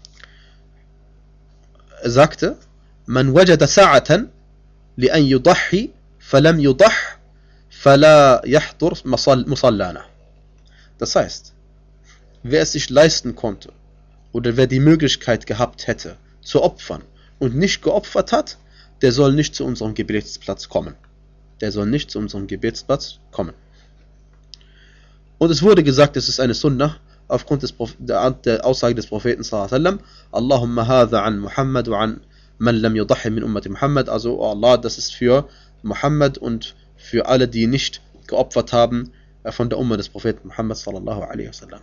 er sagte, Man wajada sa'atan li an yudahi falam yudah fala yahdur musallana. Das heißt, wer es sich leisten konnte oder wer die Möglichkeit gehabt hätte zu opfern und nicht geopfert hat, der soll nicht zu unserem Gebetsplatz kommen. Der soll nicht zu unserem Gebetsplatz kommen. Und es wurde gesagt, es ist eine Sunnah, aufgrund der Aussage des Propheten sallallahu alaihi wasallam, Allahumma hadha an Muhammad wa an man lam yudahi min ummati Muhammad, also oh Allah, das ist für Muhammad und für alle, die nicht geopfert haben von der Umma des Propheten Muhammad sallallahu alaihi wasallam.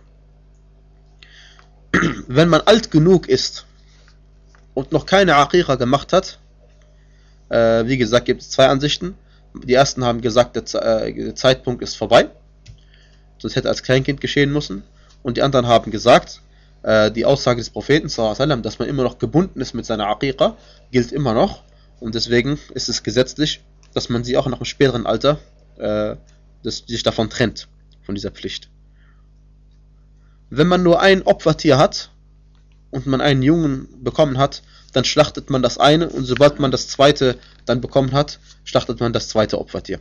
Wenn man alt genug ist und noch keine Aqiqa gemacht hat, wie gesagt, gibt es zwei Ansichten. Die ersten haben gesagt, der Zeitpunkt ist vorbei, sonst hätte als Kleinkind geschehen müssen. Und die anderen haben gesagt, die Aussage des Propheten sallallahu alaihi wasallam, dass man immer noch gebunden ist mit seiner Aqiqa, gilt immer noch. Und deswegen ist es gesetzlich, dass man sie auch nach einem späteren Alter sich davon trennt, von dieser Pflicht. Wenn man nur ein Opfertier hat und man einen Jungen bekommen hat, dann schlachtet man das eine, und sobald man das zweite dann bekommen hat, schlachtet man das zweite Opfertier.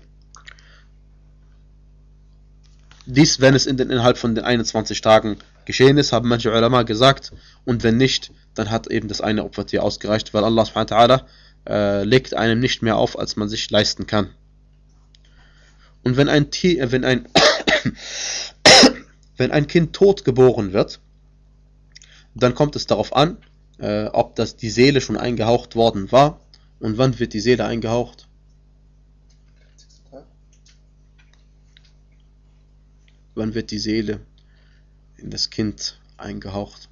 Dies, wenn es innerhalb von den 21 Tagen geschehen ist, haben manche Ulama gesagt, und wenn nicht, dann hat eben das eine Opfertier ausgereicht, weil Allah subhanahu wa ta'ala legt einem nicht mehr auf, als man sich leisten kann. Und wenn ein Kind tot geboren wird, dann kommt es darauf an, ob die Seele schon eingehaucht worden war. Und wann wird die Seele eingehaucht? wann wird die Seele in das Kind eingehaucht?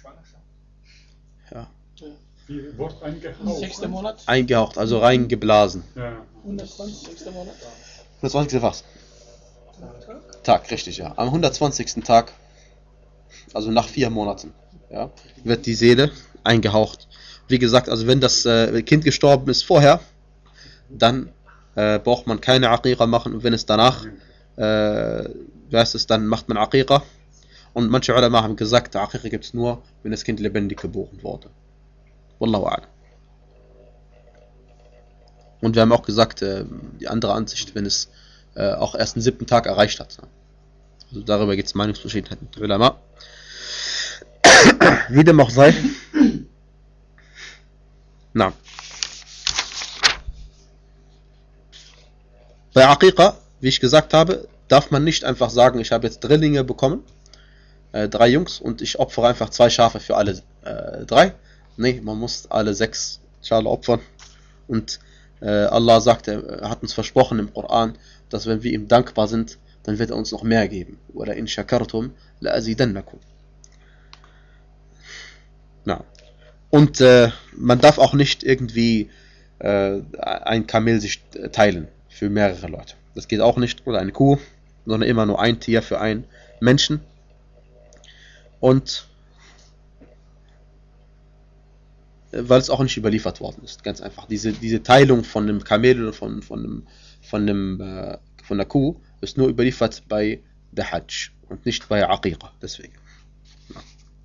Ja. Die Wort eingehaucht. 6. Monat. Eingehaucht, also reingeblasen. Ja. 120. Monat. 120. was? Tag, richtig, ja. Am 120. Tag, also nach 4 Monaten, ja, wird die Seele eingehaucht. Wie gesagt, also wenn das Kind gestorben ist vorher, dann braucht man keine Aqiqa machen, und wenn es danach, dann macht man Aqiqa. Und manche Ulama haben gesagt, Aqiqa gibt es nur, wenn das Kind lebendig geboren wurde. Wallahu a'lam. Und wir haben auch gesagt, die andere Ansicht, wenn es auch erst den 7. Tag erreicht hat. Also darüber gibt es Meinungsverschiedenheiten mit Ulama. Wie dem auch sei. Na. Bei Aqiqa, wie ich gesagt habe, darf man nicht einfach sagen, ich habe jetzt Drillinge bekommen, 3 Jungs, und ich opfere einfach 2 Schafe für alle 3. Nee, man muss alle 6 Schale opfern. Und Allah sagt, er hat uns versprochen im Koran, dass wenn wir ihm dankbar sind, dann wird er uns noch mehr geben. Oder in shakartum la azidannakum. Na. Und man darf auch nicht irgendwie ein Kamel sich teilen für mehrere Leute. Das geht auch nicht. Oder eine Kuh, sondern immer nur ein Tier für einen Menschen. Und weil es auch nicht überliefert worden ist, ganz einfach. Diese Teilung von dem Kamel oder von der Kuh ist nur überliefert bei der Hajj und nicht bei Aqiqa. Deswegen. Ja.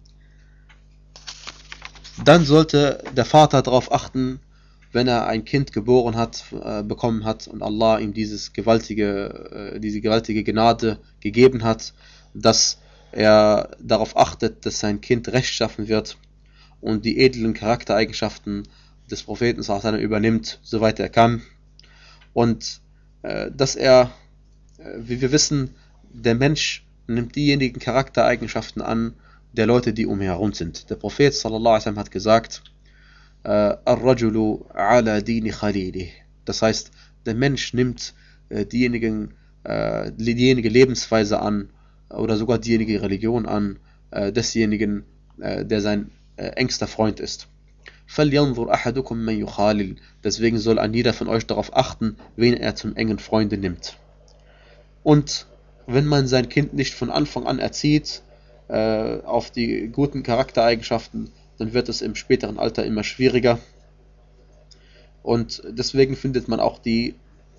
Dann sollte der Vater darauf achten, wenn er ein Kind bekommen hat und Allah ihm diese gewaltige Gnade gegeben hat, dass er darauf achtet, dass sein Kind rechtschaffen wird und die edlen Charaktereigenschaften des Propheten übernimmt, soweit er kann. Und dass er, wie wir wissen, der Mensch nimmt diejenigen Charaktereigenschaften an der Leute, die um ihn herum sind. Der Prophet sallallahu alaihi wasallam hat gesagt, Ar-Rajulu ala dini khalilih. Das heißt, der Mensch nimmt diejenige Lebensweise an oder sogar diejenige Religion an desjenigen, der sein engster Freund ist. فَلْيَنْظُرْ أَحَدُكُمْ مَنْ يُخَالِلْ. Deswegen soll ein jeder von euch darauf achten, wen er zum engen Freunde nimmt. Und wenn man sein Kind nicht von Anfang an erzieht auf die guten Charaktereigenschaften, dann wird es im späteren Alter immer schwieriger. Und deswegen findet man auch die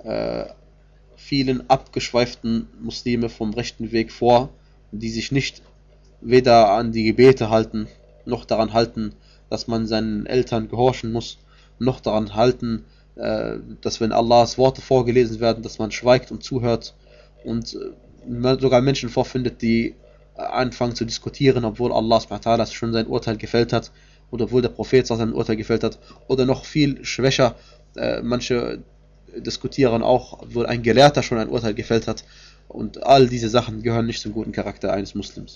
vielen abgeschweiften Muslime vom rechten Weg vor, die sich nicht weder an die Gebete halten, noch daran halten, dass man seinen Eltern gehorchen muss, noch daran halten, dass wenn Allahs Worte vorgelesen werden, dass man schweigt und zuhört, und man sogar Menschen vorfindet, die anfangen zu diskutieren, obwohl Allah schon sein Urteil gefällt hat, oder obwohl der Prophet sein Urteil gefällt hat, oder noch viel schwächer, manche diskutieren auch, obwohl ein Gelehrter schon ein Urteil gefällt hat, und all diese Sachen gehören nicht zum guten Charakter eines Muslims.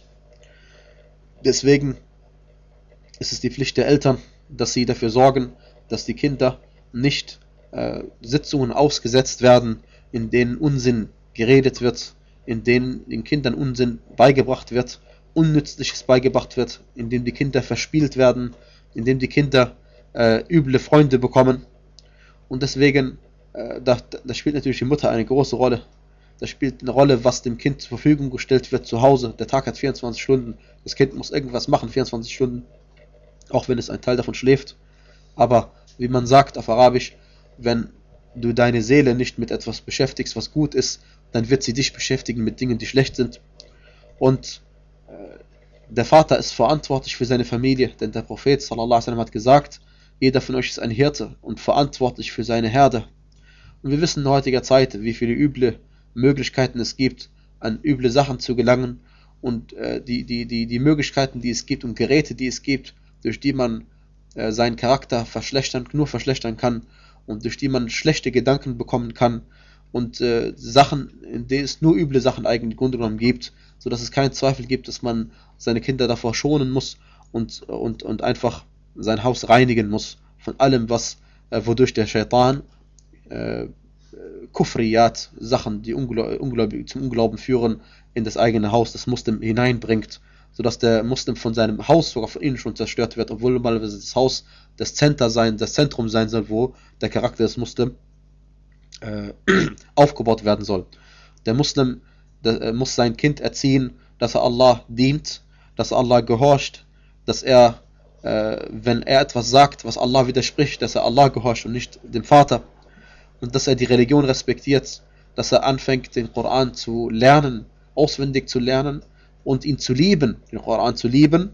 Deswegen ist es die Pflicht der Eltern, dass sie dafür sorgen, dass die Kinder nicht Sitzungen ausgesetzt werden, in denen Unsinn geredet wird, in denen den Kindern Unsinn beigebracht wird, Unnützliches beigebracht wird, in denen die Kinder verspielt werden, in denen die Kinder üble Freunde bekommen. Und deswegen, da spielt natürlich die Mutter eine große Rolle. Das spielt eine Rolle, was dem Kind zur Verfügung gestellt wird zu Hause. Der Tag hat 24 Stunden, das Kind muss irgendwas machen, 24 Stunden, auch wenn es ein Teil davon schläft. Aber wie man sagt auf Arabisch, wenn du deine Seele nicht mit etwas beschäftigst, was gut ist, dann wird sie dich beschäftigen mit Dingen, die schlecht sind. Und der Vater ist verantwortlich für seine Familie, denn der Prophet sallallahu alaihi wasallam hat gesagt, jeder von euch ist ein Hirte und verantwortlich für seine Herde. Und wir wissen in heutiger Zeit, wie viele üble Möglichkeiten es gibt, an üble Sachen zu gelangen, und die Möglichkeiten, die es gibt, und Geräte, die es gibt, durch die man seinen Charakter nur verschlechtern kann, und durch die man schlechte Gedanken bekommen kann, und Sachen, in denen es nur üble Sachen eigentlich im Grunde genommen gibt, sodass es keinen Zweifel gibt, dass man seine Kinder davor schonen muss und einfach sein Haus reinigen muss von allem, wodurch der Shaitan Kufriyat, Sachen, die zum Unglauben führen, in das eigene Haus des Muslim hineinbringt, sodass der Muslim von seinem Haus sogar von innen schon zerstört wird, obwohl normalerweise das Haus das Zentrum sein soll, wo der Charakter des Muslim aufgebaut werden soll. Der Muslim muss sein Kind erziehen, dass er Allah dient, dass er Allah gehorcht, dass er, wenn er etwas sagt, was Allah widerspricht, dass er Allah gehorcht und nicht dem Vater, und dass er die Religion respektiert, dass er anfängt, den Koran zu lernen, auswendig zu lernen und ihn zu lieben, den Koran zu lieben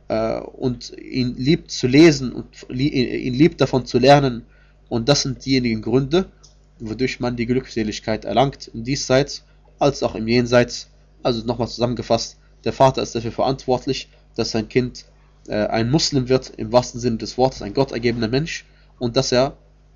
und ihn liebt zu lesen und ihn liebt davon zu lernen. Und das sind diejenigen Gründe, wodurch man die Glückseligkeit erlangt, im Diesseits als auch im Jenseits. Also nochmal zusammengefasst, der Vater ist dafür verantwortlich, dass sein Kind ein Muslim wird, im wahrsten Sinne des Wortes, ein gottergebener Mensch, und dass er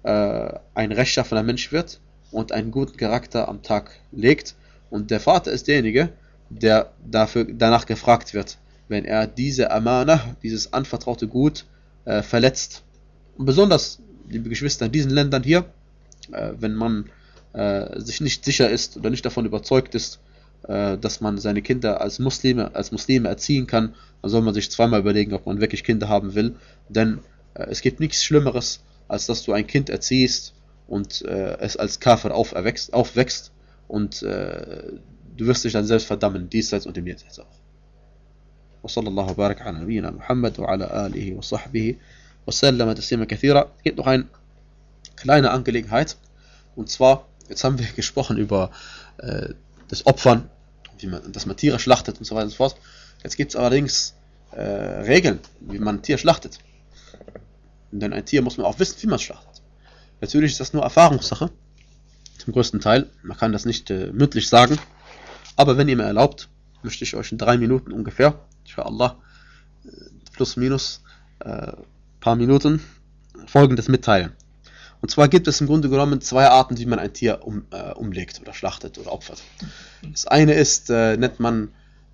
ein rechtschaffener Mensch wird und einen guten Charakter am Tag legt. Und der Vater ist derjenige, der danach gefragt wird, wenn er diese Amana, dieses anvertraute Gut verletzt. Und besonders, liebe Geschwister, in diesen Ländern hier, wenn man sich nicht sicher ist oder nicht davon überzeugt ist, dass man seine Kinder als Muslime erziehen kann, dann soll man sich zweimal überlegen, ob man wirklich Kinder haben will. Denn es gibt nichts Schlimmeres, als dass du ein Kind erziehst und es als Kafir aufwächst und du wirst dich dann selbst verdammen, diesseits und im Jenseits auch. وصلى الله وبارك على نبينا محمد وعلى آله وصحبه وسلم تسليما كثيرا. Es gibt noch eine kleine Angelegenheit, und zwar, jetzt haben wir gesprochen über das Opfern, dass man Tiere schlachtet und so weiter und so fort. Jetzt gibt es allerdings Regeln, wie man ein Tier schlachtet. Denn ein Tier muss man auch wissen, wie man es schlachtet. Natürlich ist das nur Erfahrungssache, zum größten Teil. Man kann das nicht mündlich sagen. Aber wenn ihr mir erlaubt, möchte ich euch in 3 Minuten ungefähr, inshallah, plus minus paar Minuten, Folgendes mitteilen. Und zwar gibt es im Grunde genommen 2 Arten, wie man ein Tier umlegt oder schlachtet oder opfert. Das eine ist, nennt man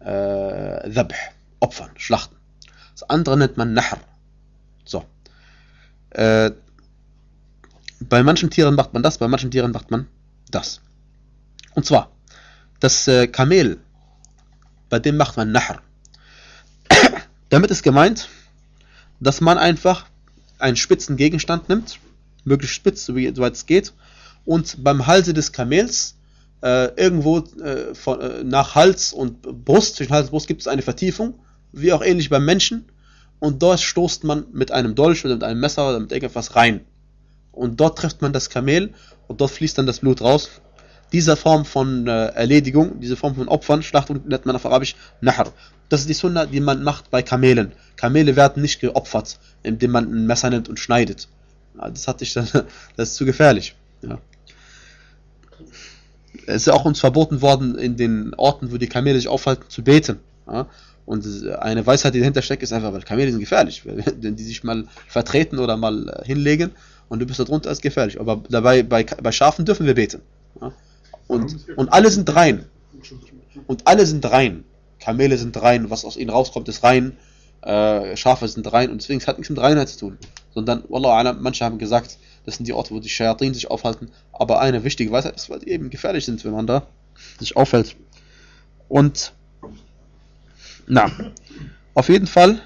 Dhabh, opfern, schlachten. Das andere nennt man Nahr. So. Bei manchen Tieren macht man das, bei manchen Tieren macht man das. Und zwar, das Kamel, bei dem macht man Nahr. Damit ist gemeint, dass man einfach einen spitzen Gegenstand nimmt, möglichst spitz, soweit es geht, und beim Halse des Kamels irgendwo nach Hals und Brust, zwischen Hals und Brust gibt es eine Vertiefung, wie auch ähnlich beim Menschen, und dort stoßt man mit einem Dolch oder mit einem Messer oder mit irgendetwas rein. Und dort trifft man das Kamel und dort fließt dann das Blut raus. Diese Form von Erledigung, diese Form von Opfern, Schlachtung, nennt man auf Arabisch Nahr. Das ist die Sunna, die man macht bei Kamelen. Kamele werden nicht geopfert, indem man ein Messer nimmt und schneidet. Das ist zu gefährlich. Ja. Es ist auch uns verboten worden, in den Orten, wo die Kamele sich aufhalten, zu beten. Ja. Und eine Weisheit, die dahinter steckt, ist einfach, weil Kamele sind gefährlich. Wenn die sich mal vertreten oder mal hinlegen und du bist da drunter, ist gefährlich. Aber dabei, bei Schafen dürfen wir beten. Ja. Und alle sind rein. Und alle sind rein. Kamele sind rein, was aus ihnen rauskommt, ist rein. Schafe sind rein. Und deswegen, es hat nichts mit Reinheit zu tun. Sondern, Wallahu a'lam, manche haben gesagt, das sind die Orte, wo die Shayatin sich aufhalten. Aber eine wichtige Weisheit ist, weil die eben gefährlich sind, wenn man da sich aufhält. Und, auf jeden Fall,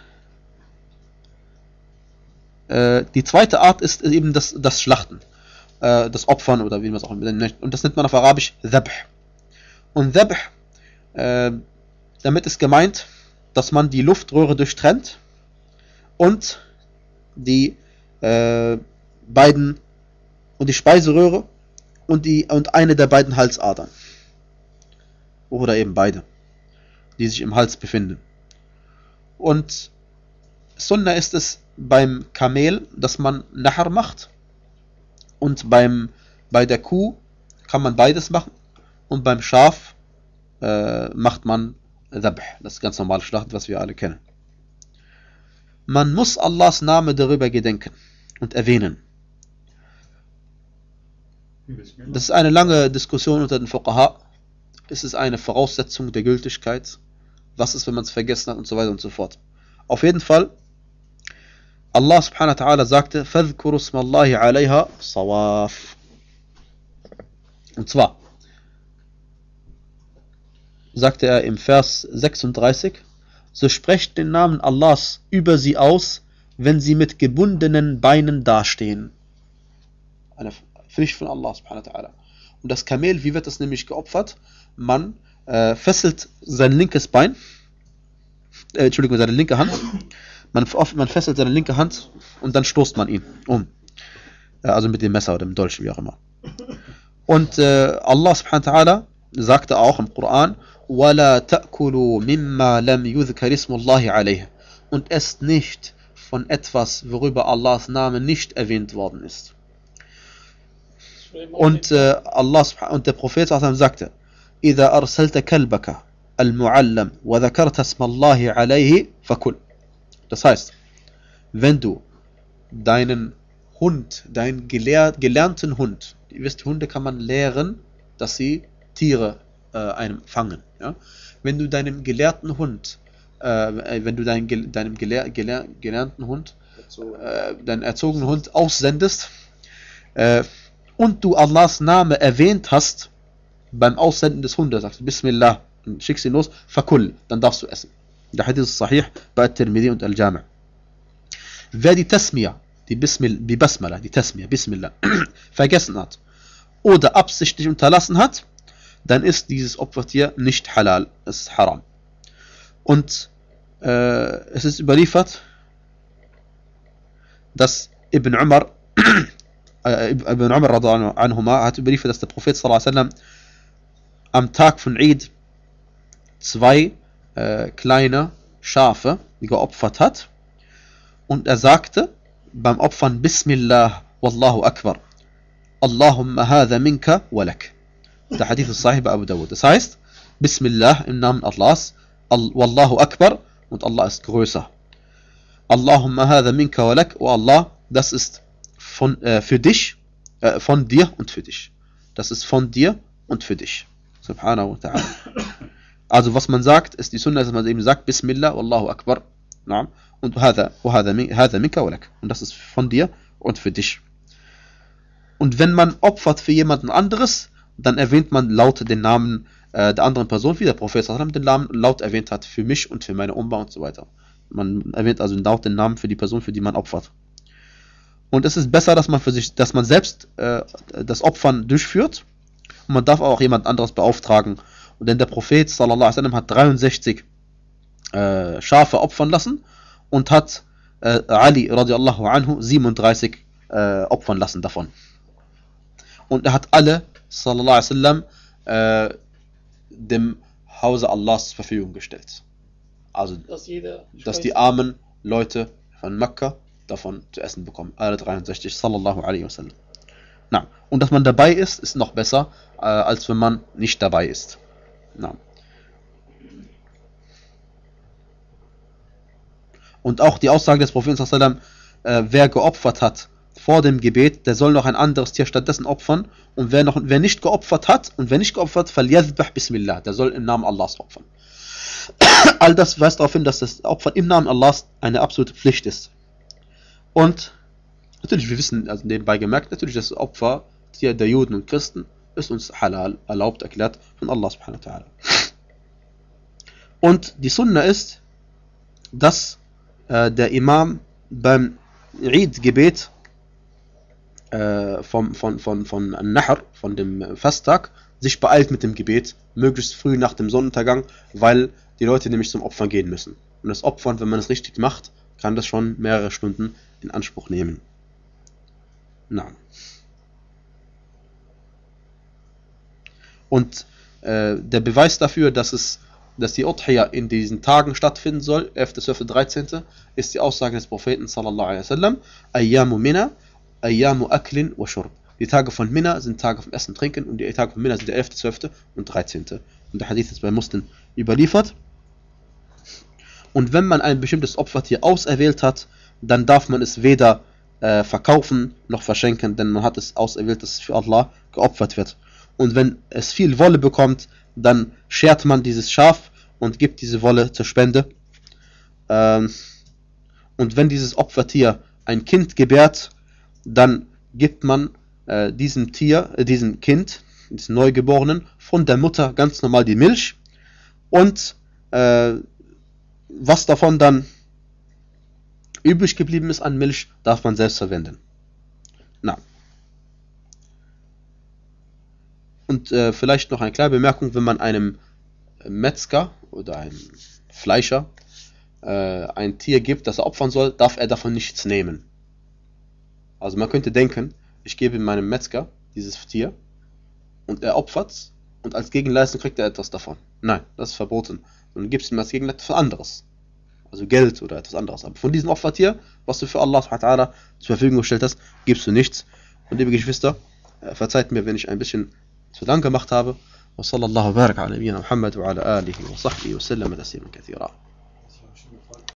die zweite Art ist eben das Schlachten. Das Opfern oder wie man es auch nennt. Und das nennt man auf Arabisch Dhabh. Und Dhabh, damit ist gemeint, dass man die Luftröhre durchtrennt und die Speiseröhre und eine der beiden Halsadern. Oder eben beide, die sich im Hals befinden. Und Sunna ist es beim Kamel, dass man Nahr macht. Und bei der Kuh kann man beides machen. Und beim Schaf macht man Dhabh, das ganz normale Schlachten, was wir alle kennen. Man muss Allahs Name darüber gedenken und erwähnen. Das ist eine lange Diskussion unter den Fuqaha. Ist es eine Voraussetzung der Gültigkeit? Was ist, wenn man es vergessen hat und so weiter und so fort. Auf jeden Fall, Allah subhanahu wa ta'ala sagte, فَذْكُرُ اسْمَ اللَّهِ عَلَيْهَا صَوَافٍ. Und zwar sagte er im Vers 36, so sprecht den Namen Allahs über sie aus, wenn sie mit gebundenen Beinen dastehen. Eine Pflicht von Allah subhanahu wa ta'ala. Und das Kamel, wie wird das nämlich geopfert? Man fesselt sein linkes Bein, seine linke Hand, man fesselt seine linke Hand und dann stoßt man ihn um. Also mit dem Messer oder dem Dolch, wie auch immer. Und Allah subhanahu wa ta'ala sagte auch im Koran, وَلَا تَأْكُلُوا مِمَّا لَمْ يُذْكَرِ اسْمُ اللَّهِ عَلَيْهِ, und esst nicht von etwas, worüber Allahs Name nicht erwähnt worden ist. Und Allah und der Prophet sagte, إِذَا أَرْسَلْتَ كَلْبَكَ الْمُعَلَّمْ وَذَكَرْتَ اسْمَ اللَّهِ عَلَيْهِ فَكُلْ. Das heißt, wenn du deinen Hund, deinen gelernten Hund, ihr wisst, Hunde kann man lehren, dass sie Tiere einem fangen. Ja? Wenn du deinem gelehrten Hund, deinem gelernten Hund, deinen erzogenen Hund aussendest und du Allahs Name erwähnt hast beim Aussenden des Hundes, sagst du Bismillah und schickst ihn los, fakul, dann darfst du essen. Der Hadith ist sahih bei Tirmidhi und Al-Jami'. Wer die Tasmiyah, die Basmala, die Tasmiyah, Bismillah, vergessen hat oder absichtlich unterlassen hat, dann ist dieses Opfertier nicht halal, es ist haram. Und es ist überliefert, dass Ibn Umar radhiyallahu anhuma hat überliefert, dass der Prophet sallallahu alaihi wasallam am Tag von Eid 2 kleine Schafe geopfert hat und er sagte beim Opfern Bismillah Wallahu Akbar Allahumma hadha minka walak. Der Hadith ist sahih bei Abu Dawud. Das heißt, Bismillah im Namen Allahs, Wallahu Akbar und Allah ist größer. Allahumma hadha minka walak, oh Allah, das ist für dich, von dir und für dich. Das ist von dir und für dich. Subhanahu wa ta'ala. Also was man sagt, ist die Sunna, dass man eben sagt, Bismillah, Wallahu Akbar, und hadha minka walak. Und das ist von dir und für dich. Und wenn man opfert für jemanden anderes, dann erwähnt man laut den Namen der anderen Person, wie der Prophet den Namen laut erwähnt hat, für mich und für meine Umma und so weiter. Man erwähnt also laut den Namen für die Person, für die man opfert. Und es ist besser, dass man selbst das Opfern durchführt. Und man darf auch jemand anderes beauftragen. Und denn der Prophet sallallahu alaihi wasallam hat 63 Schafe opfern lassen und hat Ali radiallahu anhu 37 opfern lassen davon. Und er hat alle sallallahu alaihi wasallam dem Hause Allahs zur Verfügung gestellt. Also, dass die armen Leute von Mekka davon zu essen bekommen. Alle 63, sallallahu alaihi wasallam. Na, und dass man dabei ist noch besser, als wenn man nicht dabei ist. Na. Und auch die Aussage des Propheten sallallahu alaihi wasallam, wer geopfert hat vor dem Gebet, der soll noch ein anderes Tier stattdessen opfern. Und wer nicht geopfert hat, فَلْيَذْبَحْ Bismillah, der soll im Namen Allahs opfern. All das weist darauf hin, dass das Opfern im Namen Allahs eine absolute Pflicht ist. Und natürlich, wir wissen, also nebenbei gemerkt, natürlich das Opfertier der Juden und Christen ist uns halal, erlaubt, erklärt von Allah subhanahu wa ta'ala. Und die Sunna ist, dass der Imam beim Eid-Gebet von Nahr, von dem Festtag, sich beeilt mit dem Gebet, möglichst früh nach dem Sonnenuntergang, weil die Leute nämlich zum Opfern gehen müssen. Und das Opfern, wenn man es richtig macht, kann das schon mehrere Stunden in Anspruch nehmen. Na. Und der Beweis dafür, dass die Udhiyah in diesen Tagen stattfinden soll, 11., 12., 13., ist die Aussage des Propheten sallallahu alaihi wasallam, Ayyamu Mina, Ayyamu Aklin wa Shurb. Die Tage von Mina sind Tage vom Essen und Trinken und die Tage von Mina sind der 11., 12. und 13. Und der Hadith ist bei Muslim überliefert. Und wenn man ein bestimmtes Opfertier auserwählt hat, dann darf man es weder verkaufen noch verschenken, denn man hat es auserwählt, dass es für Allah geopfert wird. Und wenn es viel Wolle bekommt, dann schert man dieses Schaf und gibt diese Wolle zur Spende. Und wenn dieses Opfertier ein Kind gebärt, dann gibt man diesem Kind des Neugeborenen, von der Mutter ganz normal die Milch und was davon dann übrig geblieben ist an Milch, darf man selbst verwenden. Na. Und vielleicht noch eine kleine Bemerkung, wenn man einem Metzger oder einem Fleischer ein Tier gibt, das er opfern soll, darf er davon nichts nehmen. Also man könnte denken, ich gebe meinem Metzger dieses Tier und er opfert's und als Gegenleistung kriegt er etwas davon. Nein, das ist verboten. Und du gibst ihm als Gegenleistung etwas anderes. Also Geld oder etwas anderes. Aber von diesem Opfertier, was du für Allah subhanahu zur Verfügung gestellt hast, gibst du nichts. Und liebe Geschwister, verzeiht mir, wenn ich ein bisschen zu lang gemacht habe. Wa sallallahu barak ala nabiyyina Muhammad wa ala alihi wa sahbihi wa sallam taslima kathira.